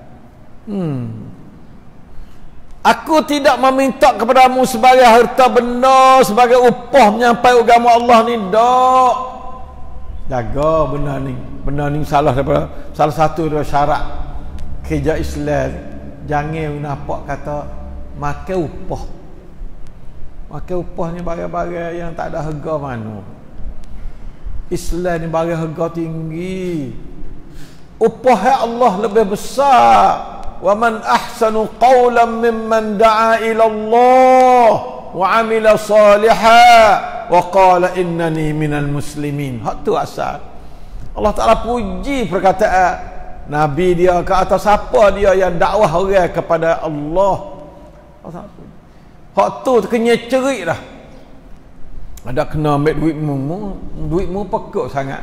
Aku tidak meminta kepadamu sebagai harta benda, sebagai upah menyampai agama Allah ni, dak. Jaga benda ni. Benda ni salah satu daripada syarat kerja Islam. Jangan nampak kata makan upah. Makan upah ni barang-barang yang tak ada harga mana. Islam ni barang harga tinggi. Upah Allah lebih besar. Wa man ahsanu qawlan mimman da'a ila Allah wa 'amila salihan wa qala innani minal muslimin. Hak tu asal. Allah Ta'ala puji perkataan Nabi dia ke atas siapa dia yang dakwah orang kepada Allah. Hak tu kena cerik dah. Ada kena ambil duitmu pekuk sangat.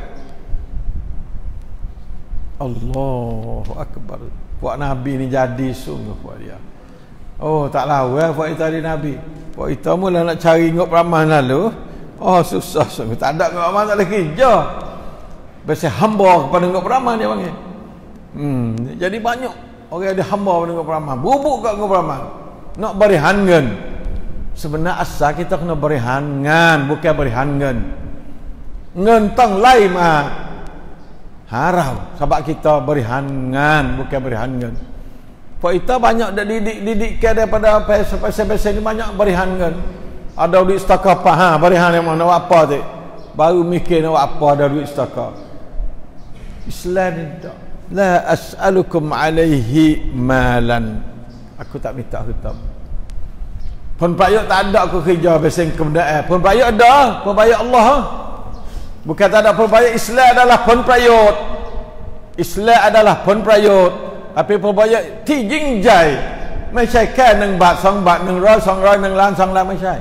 Allahu Akbar. Puak Nabi ni jadi sungguh puak dia. Oh, tak lawa puak kita di Nabi. Puak kita mula nak cari ngok peramal lalu. Oh, susah sungguh. Tak ada ngok peramal tak boleh kerja. Biasa hamba kepada ngok peramal dia panggil. Jadi banyak orang ada hamba pada ngok peramal. Bubuk kat ngok peramal. Nak berihangan. Sebenarnya asal kita kena berihangan, bukan berihangan. Ngentang lain mah haram. Sebab kita berihangan, bukan berihangan. Pak kita banyak dah didik daripada pasal-pasal ni banyak berihangan. Ada duit setakat apa? Berihan yang mana nak apa tu? Baru mikir nak apa ada duit setakat. Islam ni tak. La as'alukum alaihi malan. Aku tak minta hutang. Pun payuk tak ada aku kerja beseng kemudahan. Pun payuk ada, pun payuk Allah. Bukan tak ada pun payuk. Islam adalah pun payuk. Islam adalah pun payuk. Tapi pun payuk ti jing jai. ไม่ใช่แค่1 บาท 2 บาท 100 200 1 ล้าน 2 ล้านไม่ใช่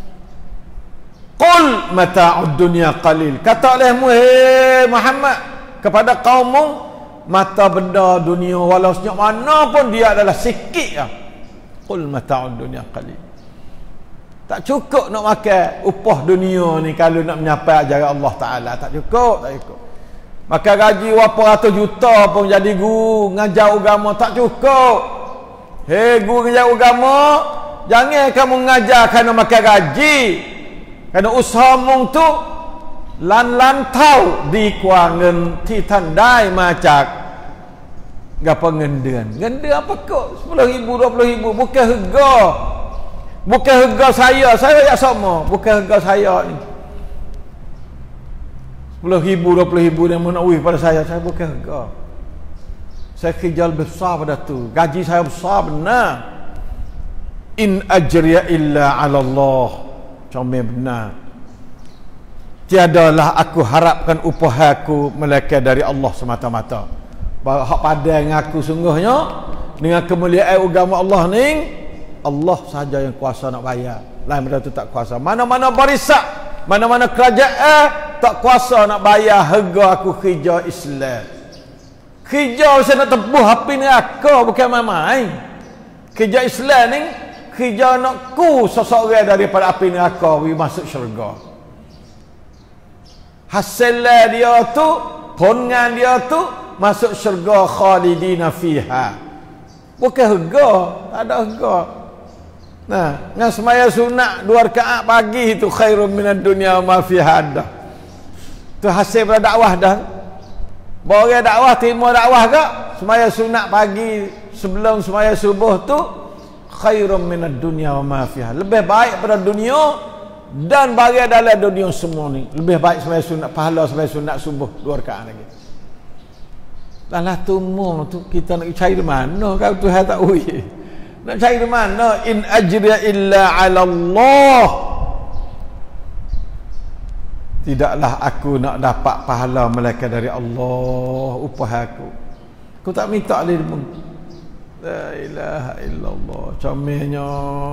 Qul mata'ud dunya qalil. Kata olehmu hei Muhammad kepada kaummu, mata benda dunia walau senyap mana pun dia adalah sikit lah. Qul mata'ud dunya qalil. Tak cukup nak makan upah dunia ni kalau nak menyapai ajaran Allah Ta'ala. Tak cukup, tak cukup. Makan gaji berapa ratus juta pun jadi guru ngajar agama tak cukup. Hei guru ngajar agama, jangan kamu ngajar kerana makan gaji. Kerana usaha mung tu lan tau di kuangan ที่ท่านได้มาจาก gapo งินเดือน apa kok 10,000 20,000 bukan harga. Bukan harga saya tak sama. Bukan harga saya ni 10,000 20,000 yang nak wih pada saya bukan harga. Saya kerja besar pada tu. Gaji saya besar benar. In ajriya illa ala Allah. Comel benar. Tiadalah aku harapkan upah aku melainkan dari Allah semata-mata. Hak padang aku sungguhnya dengan kemuliaan agama Allah ni, Allah sahaja yang kuasa nak bayar. Lain benda tu tak kuasa. Mana-mana barisak, mana-mana kerajaan tak kuasa nak bayar harga aku kerja Islam. Kerja saya nak tebuh api neraka bukan main-main. Kerja Islam ni kerja nak ku seseorang daripada api neraka pergi masuk syurga. Hasil dia tu, pongan dia tu masuk syurga khalidina fiha. Bukan harga, tak ada harga. Nah, dengan semaya sunat 2 rakaat pagi itu khairun minad dunya wa ma fiha dah. Tu hasil pada dakwah dah. Bawa dakwah terima dakwah ke? Semaya sunat pagi sebelum semaya subuh tu khairun minad dunya wa ma fiha. Lebih baik pada dunia dan bagi dalam dunia semua ni. Lebih baik semaya sunat pahala semaya sunat subuh 2 rakaat lagi. Dalah tumung tu kita nak cari di mana kalau Tuhan tak ui. Nak cari di mana? In ajriya illa ala Allah. Tidaklah aku nak dapat pahala melainkan dari Allah upah aku. Aku tak minta lagi. La ilaha illallah. Comelnya.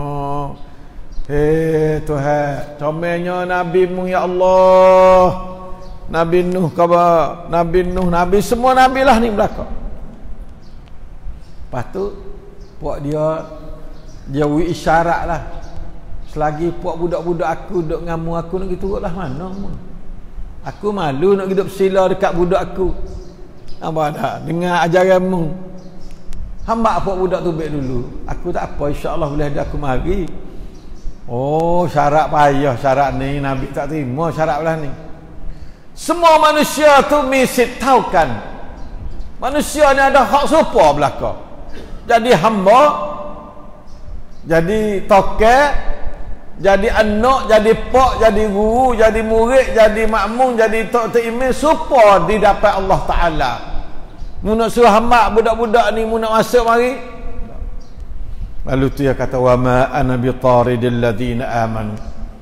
Hei Tuhan, comelnya Nabi-Mu ya Allah. Nabi Nuh khabar, Nabi Nuh, Nabi semua Nabi lah ni belakang. Lepas tu puak dia wi isyarat lah. Selagi puak budak-budak aku duduk ngamu aku nak gitu lah mana. Aku malu nak hidup sila dekat budak aku. Apa dah dengar ajaranmu. Hamba puak budak tu baik dulu. Aku tak apa, insya-Allah boleh ada aku mari. Oh, syarat payah syarat ni Nabi tak terima syarat belah ni. Semua manusia tu mesti tahukan. Manusia ni ada hak serupa belaka. Jadi hamba, jadi toke, jadi anak, jadi pak, jadi guru, jadi murid, jadi makmum, jadi tok imam serupa didapat Allah Taala. Mu nak suruh hamba budak-budak ni mu nak masuk mari. Lalu tu dia kata wa ma ana bi taridil ladzina amanu.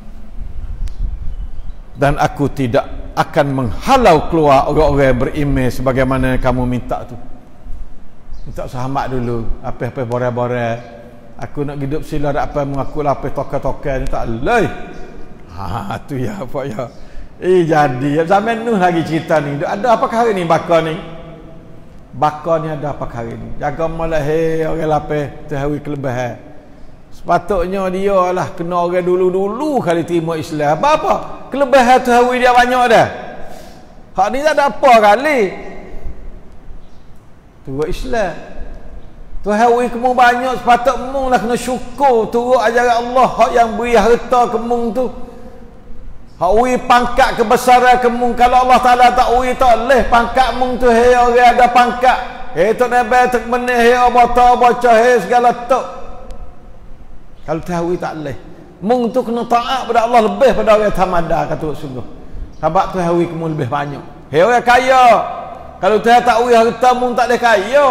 Dan aku tidak akan menghalau keluar orang-orang yang beriman sebagaimana kamu minta tu. Minta sahabat dulu, apa-apa bore-bore. Aku nak hidup sila apa mengaku lah apa toka-toka ni tak leh. Tu ya apa ya. Jadi zaman Nuh lagi cerita ni. Ada apa hari ni bakar ni? Bakar ni ada apa hari ni? Jaga malah orang lapis terhawi kelebihan. Sepatutnya dia lah kena orang dulu-dulu kali terima Islam. Apa? Kelebihan terhawi dia banyak dah. Hak ni tak ada apa kali. Turut Islam. Terhawi kamu banyak, sepatut kamu lah kena syukur turut ajaran Allah. Hak yang beri harta kamu tu. Hak ui pangkat kebesaran kamu. Kalau Allah Ta'ala tak ui tak leh pangkat kamu tu. Hei orang ada pangkat. Hei Tok Nabi tak menih. Hei baca hei segala tok. Kalau tahu tak leh. Mung tu kena taat pada Allah lebih pada orang tamada kata sungguh. Sebab tahu kamu lebih banyak. Hei orang kaya. Kalau tak ui harta mung tak leh kaya.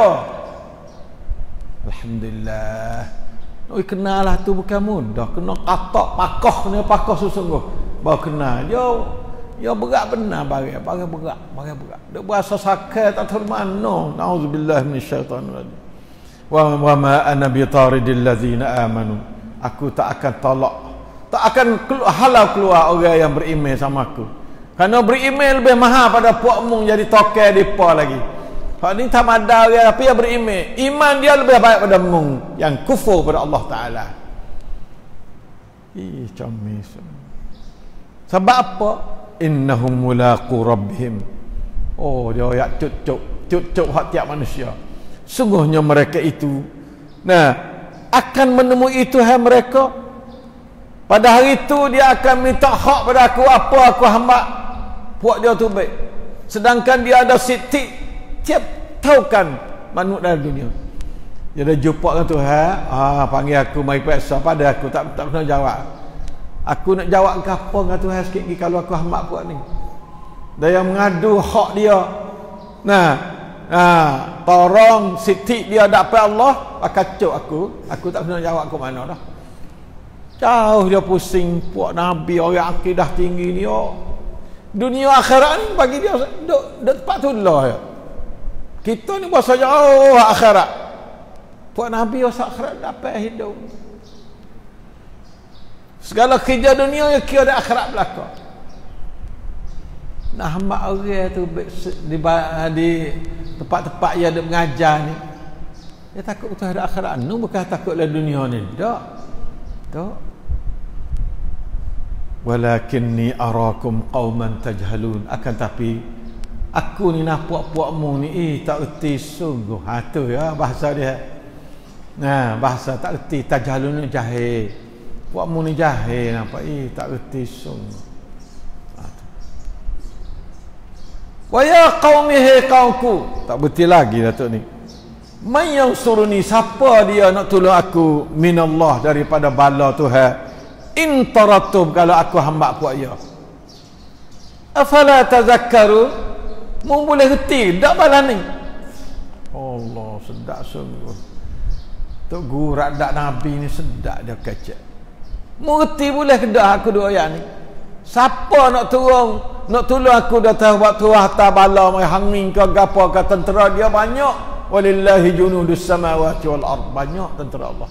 Alhamdulillah. Oi kenalah tu bukan mudah. Kena katak pakoh sungguh. Baru kenal dia berat benar barang berat. Dia berasa sakit tak tahu mana. Nauzubillah minasyaitanir rajim. Wa ma ana bi taridil ladzina amanu. Aku tak akan tolak, tak akan halau keluar orang yang beriman sama aku. Kerana beriman lebih mahal pada puak mung jadi tokai depa lagi. Hak ni tak ada orang tapi yang beriman, iman dia lebih baik pada mung yang kufur pada Allah Taala. Camis. Sebab apa? Innahum mulaqu rabbihim. Oh, dia ayat cucuk hak tiap manusia. Sungguhnya mereka itu akan menemui Tuhan mereka. Pada hari itu dia akan minta hak pada aku apa aku hamba. Puak dia tu baik. Sedangkan dia ada sitik tiap tahu kan manut dalam dunia. Dia dah jumpa dengan Tuhan, panggil aku mari periksa pada aku tak pernah jawab. Aku nak jawab ke apa dengan Tuhan sikit lagi kalau aku hamba puak ni. Dia yang mengadu hak dia. Tolong sitik dia dapat Allah, kacau aku tak pernah jawab ke mana dah. Jauh dia pusing puak Nabi orang akidah tinggi ni. Dunia akhirat ni bagi dia duk tempat tulah ya. Kita ni bahasa jauh akhirat. Puak Nabi orang akhirat dapat hidup. Segala kerja dunia yang kira ada akhirat belakang. Nah hamba orang tu di tempat-tempat yang ada mengajar ni, dia takut betul ada akhirat. Nu bukan takutlah dunia ni. Tak. Walakinni arakum qauman tajhalun. Akan tapi aku ni nak puak-puakmu ni tak erti sungguh. Tu ya bahasa dia. Bahasa tak erti, tajhalun ni jahil. Puakmu ni jahil nampak. Tak erti sungguh. Wa ya qaumi hai kaumku. Tak betul lagi Datuk ni. Man yang suruni, siapa dia nak tolong aku minallah daripada bala Tuhan. In taratum, kalau aku hamba puak dia. Afala tazakkarun. Mu boleh reti dak bala ni. Allah sedap sungguh. Tok gurak dak Nabi ni sedap dia kecek. Mu reti boleh ke dak aku duk ayat ni. Siapa nak tolong aku datang waktu harta bala mai hanging ke gapo ke tentera dia banyak. Walillahi junudus samawati wal ard. Banyak tentera Allah.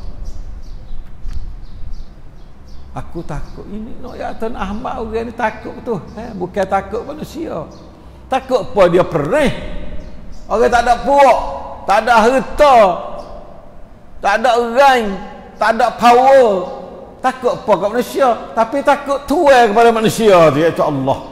Aku takut ini nak yatan Ahmad orang ni takut tu. Bukan takut manusia. Takut apa dia perih. Orang tak ada puak, tak ada harta, tak ada rank, tak ada power. Takut apa kat manusia, tapi takut tuai kepada manusia tu, iaitu Allah.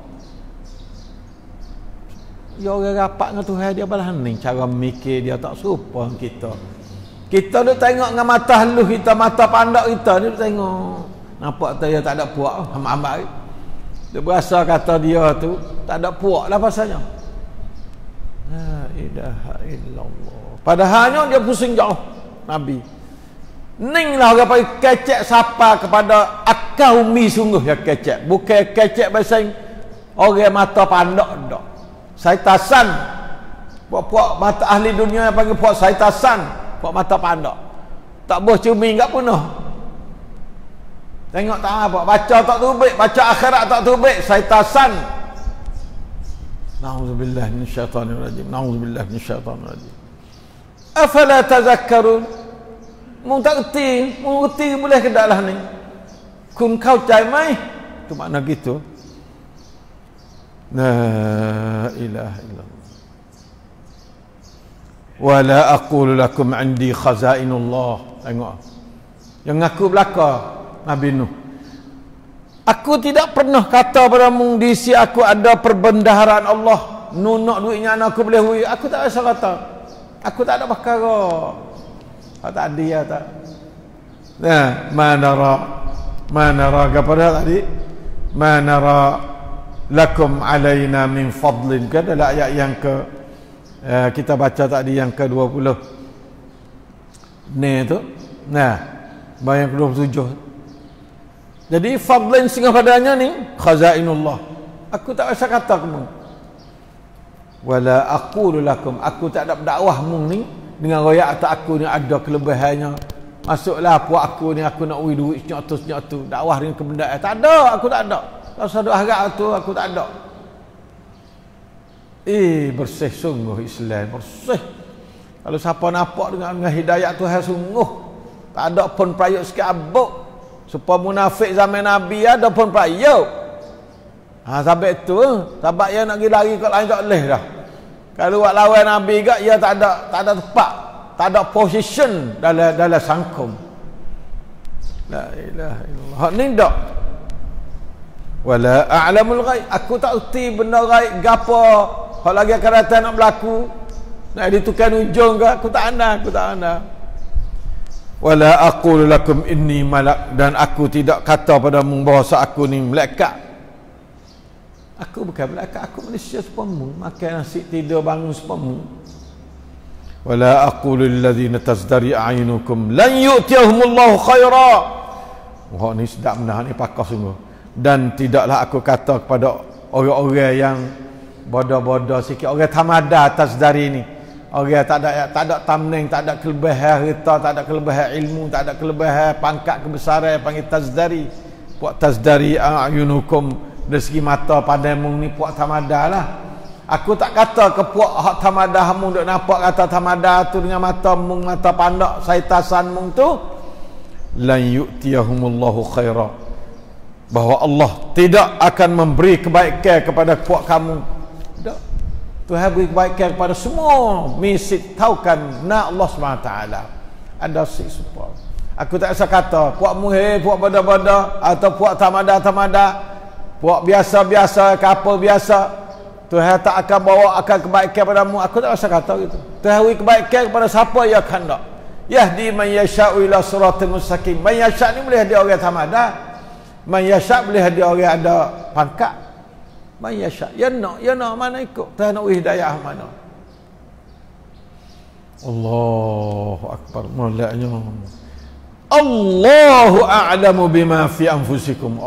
Dia orang rapat dengan Tuhan dia balah ni, cara mikir dia tak serupa dengan kita. Kita duk tengok dengan mata halus kita, mata pandak kita ni duk tengok. Nampak dia tak ada puak, hamba-hamba ni. Dia berasa kata dia tu tak ada puak lah pasalnya. La ilaha illallah. Padahalnya dia pusing jauh Nabi. Ning lah orang panggil kecek sapa kepada akaumi sungguh ya kecek. Bukan kecek bahasa orang mata pandak dak. Saitasan. Puak-puak mata ahli dunia yang panggil puak saitasan, puak mata pandak. Tak boleh cumi enggak punah. Tengok tak apa, baca tak terbit, baca akhirat tak terbit, saitasan. Nauzubillah minasyaitanir rajim. Nauzubillah minasyaitanir rajim. Afala tazakkarun? Mu tak reti boleh ke dak lah ni. Kun kau cai mai tu makna gitu. La ilaha illallah. Wala aqulu lakum indi khazainullah. Tengok. Yang ngaku belaka Nabi Nuh. Aku tidak pernah kata padamu di sisi aku ada perbendaharaan Allah. Nuh nak duitnya aku boleh hui. Aku tak rasa kata. Aku tak ada perkara. Tak ada ya tak. Nah, manara kepada tadi. Manara lakum alaina min fadlin. Kan adalah ayat yang ke kita baca tadi yang ke-20 ni tu. Nah, bayang ke-27. Jadi fadlin singa padanya ni khazainullah. Aku tak rasa kata kamu. Wala aqulu lakum, aku tak ada dakwah mung ni dengan royak atas aku ni ada kelebihannya. Masuklah puak aku ni aku nak ui duit senyok tu. Dakwah dengan kebendaan. Tak ada, aku tak ada. Kalau satu harap tu aku tak ada. Bersih sungguh Islam, bersih. Kalau siapa nampak dengan hidayah Tuhan sungguh, tak ada pun perayuk sikit abuk. Supaya munafik zaman Nabi ada pun perayuk. Sampai tu, sebab dia nak pergi lari kat lain tak boleh dah. Kalau buat lawan Nabi kat, dia tak ada tempat, tak ada position dalam sangkum. La ilaha illallah. Hak ni dak. Wala a'lamul ghaib. Aku tak erti benda ghaib gapo. Hak lagi akan datang nak berlaku. Nak ditukar ujung ke? Aku tak anda. Wala aqulu lakum inni malak, dan aku tidak kata padamu bahawa aku ni malaikat. Aku bukan malaikat, aku manusia sepamu, makan nasi tidur bangun sepamu. Wala aqulu lilladzina tazdari a'yunukum lan yu'tiyahumullahu khaira. Wah, ni sedap benar ni, pakar sungguh. Dan tidaklah aku kata kepada orang-orang yang bodoh-bodoh sikit, orang tamada tazdari ni. Orang tak ada tamning, tak ada kelebihan harta, tak ada kelebihan ilmu, tak ada kelebihan pangkat kebesaran, panggil tazdari. Puak tazdari a'yunukum, dari segi mata pandemung ni puak tamada lah. Aku tak kata ke puak hak tamada mung duk nampak kata tamada tu dengan mata mung, mata pandak saitasan mung tu, lan yu'tiyahumullahu khaira, bahawa Allah tidak akan memberi kebaikan kepada puak kamu. Tak. Tuhan beri kebaikan kepada semua. Misi taukan na Allah SWT. Ada sik support. Aku tak rasa kata puak muhir, puak bada-bada, atau puak tamada-tamada, puak biasa-biasa, kapal biasa, Tuhan tak akan bawa akan kebaikan padamu. Aku tak rasa kata gitu. Tuhan beri kebaikan kepada siapa yang kehendak. Yahdi man yasha'u ila siratal mustaqim. Man yasha' ni boleh dia orang tamada. Man yasha' boleh dia orang ada pangkat. Man yasha', ya nak mana ikut. Tuhan nak hidayah mana. Allahu akbar. Mulanya Allahu a'lamu bima fi anfusikum.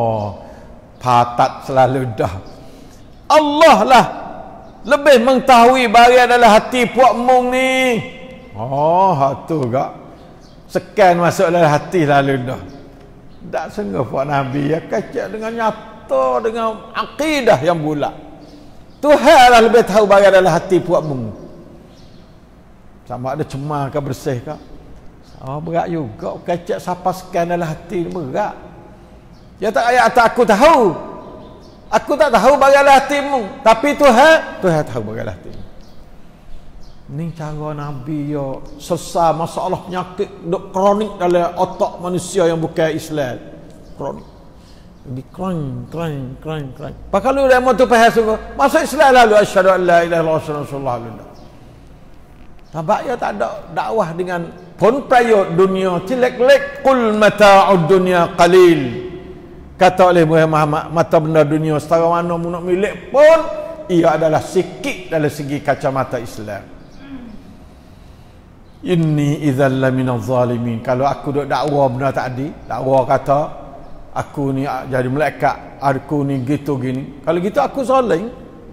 Patat selalu dah. Allah lah lebih mengetahui barang dalam hati puak mung ni. Tu gak. Sekan masuk dalam hati lalu dah. Tak sungguh puak Nabi ya kacak dengan nyata, dengan akidah yang bulat. Tuhan lah lebih tahu barang dalam hati puak mung. Sama ada cemar ke bersih ke. Berat juga kacak siapa sekan dalam hati ni berat. Dia tak ayat aku tahu. Aku tak tahu bagaimana hatimu, tapi Tuhan tahu bagaimana hatimu. Ni cara Nabi yo selesai masalah penyakit dok kronik dalam otak manusia yang bukan Islam. Kronik. Jadi kran. Pakal lu dah mau tu faham sungguh. Masuk Islam lalu asyhadu an la ilaha illallah rasulullah sallallahu. Sebab dia tak ada dakwah dengan pun prayot dunia tilek-lek qul mata'ud dunya qalil. Kata oleh Muhammad, mata benda dunia setara mana mu nak milik pun ia adalah sikit dalam segi kacamata Islam. Inni idzal laminaz zalimin. Kalau aku duk dakwa benda tadi, dakwa kata aku ni jadi malaikat, aku ni gitu gini. Kalau gitu aku zalim.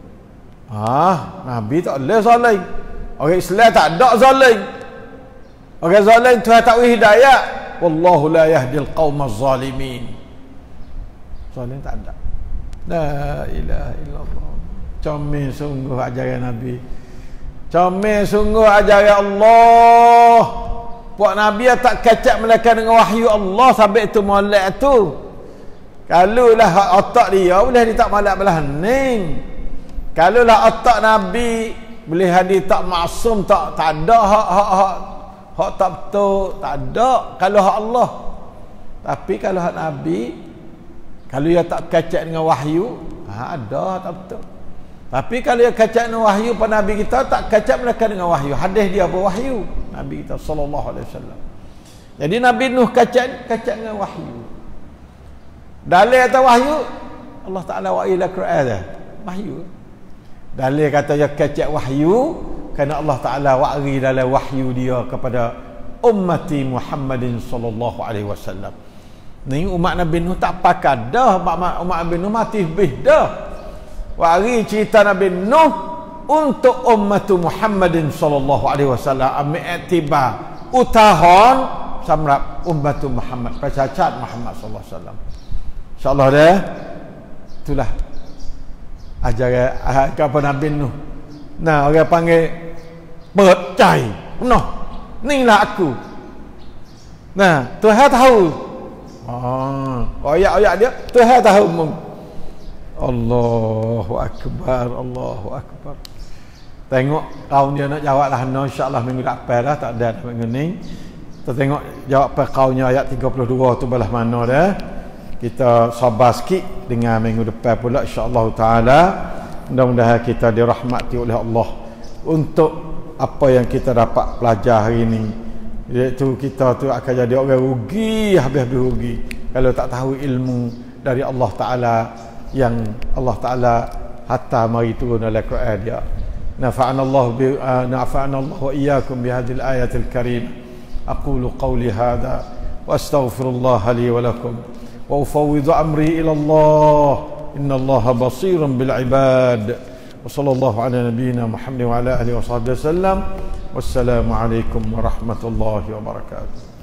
Nabi tak boleh zalim. Orang Islam tak ada zalim. Orang zalim Tuhan tak beri hidayah. Wallahu la yahdil qaumaz zalimin. Zalim tak ada. La ilaha illallah. Comel sungguh ajaran Nabi. Comel sungguh ajaran Allah. Puak Nabi tak kacak melakukan dengan wahyu Allah sampai itu molek tu. Kalau lah otak dia boleh dia tak malak belah hening. Kalau lah otak Nabi boleh dia tak maksum, tak ada hak tak betul, tak ada kalau hak Allah. Tapi kalau hak Nabi, kalau dia tak kacak dengan wahyu, ada tak betul. Tapi kalau dia kacak dengan wahyu pada Nabi kita, tak kacak mereka dengan wahyu. Hadis dia berwahyu Nabi kita sallallahu alaihi wasallam. Jadi Nabi Nuh kacak dengan wahyu. Dalil atau wahyu Allah Taala wahyu dalam Quran dah. Wahyu. Dalil kata dia kacak wahyu kerana Allah Taala wahyu dalam wahyu dia kepada ummati Muhammadin sallallahu alaihi wasallam. Ni umat Nabi Nuh tak pakai dah, umat Nabi Nuh mati bih dah. Wahyu cerita Nabi Nuh untuk ummatu Muhammadin sallallahu alaihi wasallam ambil iktibar utahon samrap ummatu Muhammad percacat Muhammad sallallahu alaihi wasallam. InsyaAllah dah itulah ajaran kepada Nabi Nuh. Nah, orang panggil percaya penuh inilah aku. Nah, Tuhan tahu. Ayat-ayat dia Tuhan tahu. Allahu Akbar, Allahu Akbar. Tengok kaum dia nak jawab lah, insyaAllah minggu depan dah, tak ada minggu ni. Kita tengok jawab kaumnya ayat 32 tu belah mana dah. Kita sabar sikit dengan minggu depan pula insya-Allah taala. Mudah-mudahan kita dirahmati oleh Allah untuk apa yang kita dapat pelajar hari ini. Iaitu kita tu akan jadi orang rugi, habis-habis rugi kalau tak tahu ilmu dari Allah Taala yang Allah Taala hatta mari turun dalam Quran dia. Nafa'ana Allah wa iyyakum bi hadhihi al-ayatil karimah. Aqulu qawli hadha wa astaghfirullah li wa lakum. وأفوض أمري إلى الله إن الله بصير بالعباد وصلى الله على نبينا محمد وعلى آله وصحبه وسلم والسلام عليكم ورحمة الله وبركاته.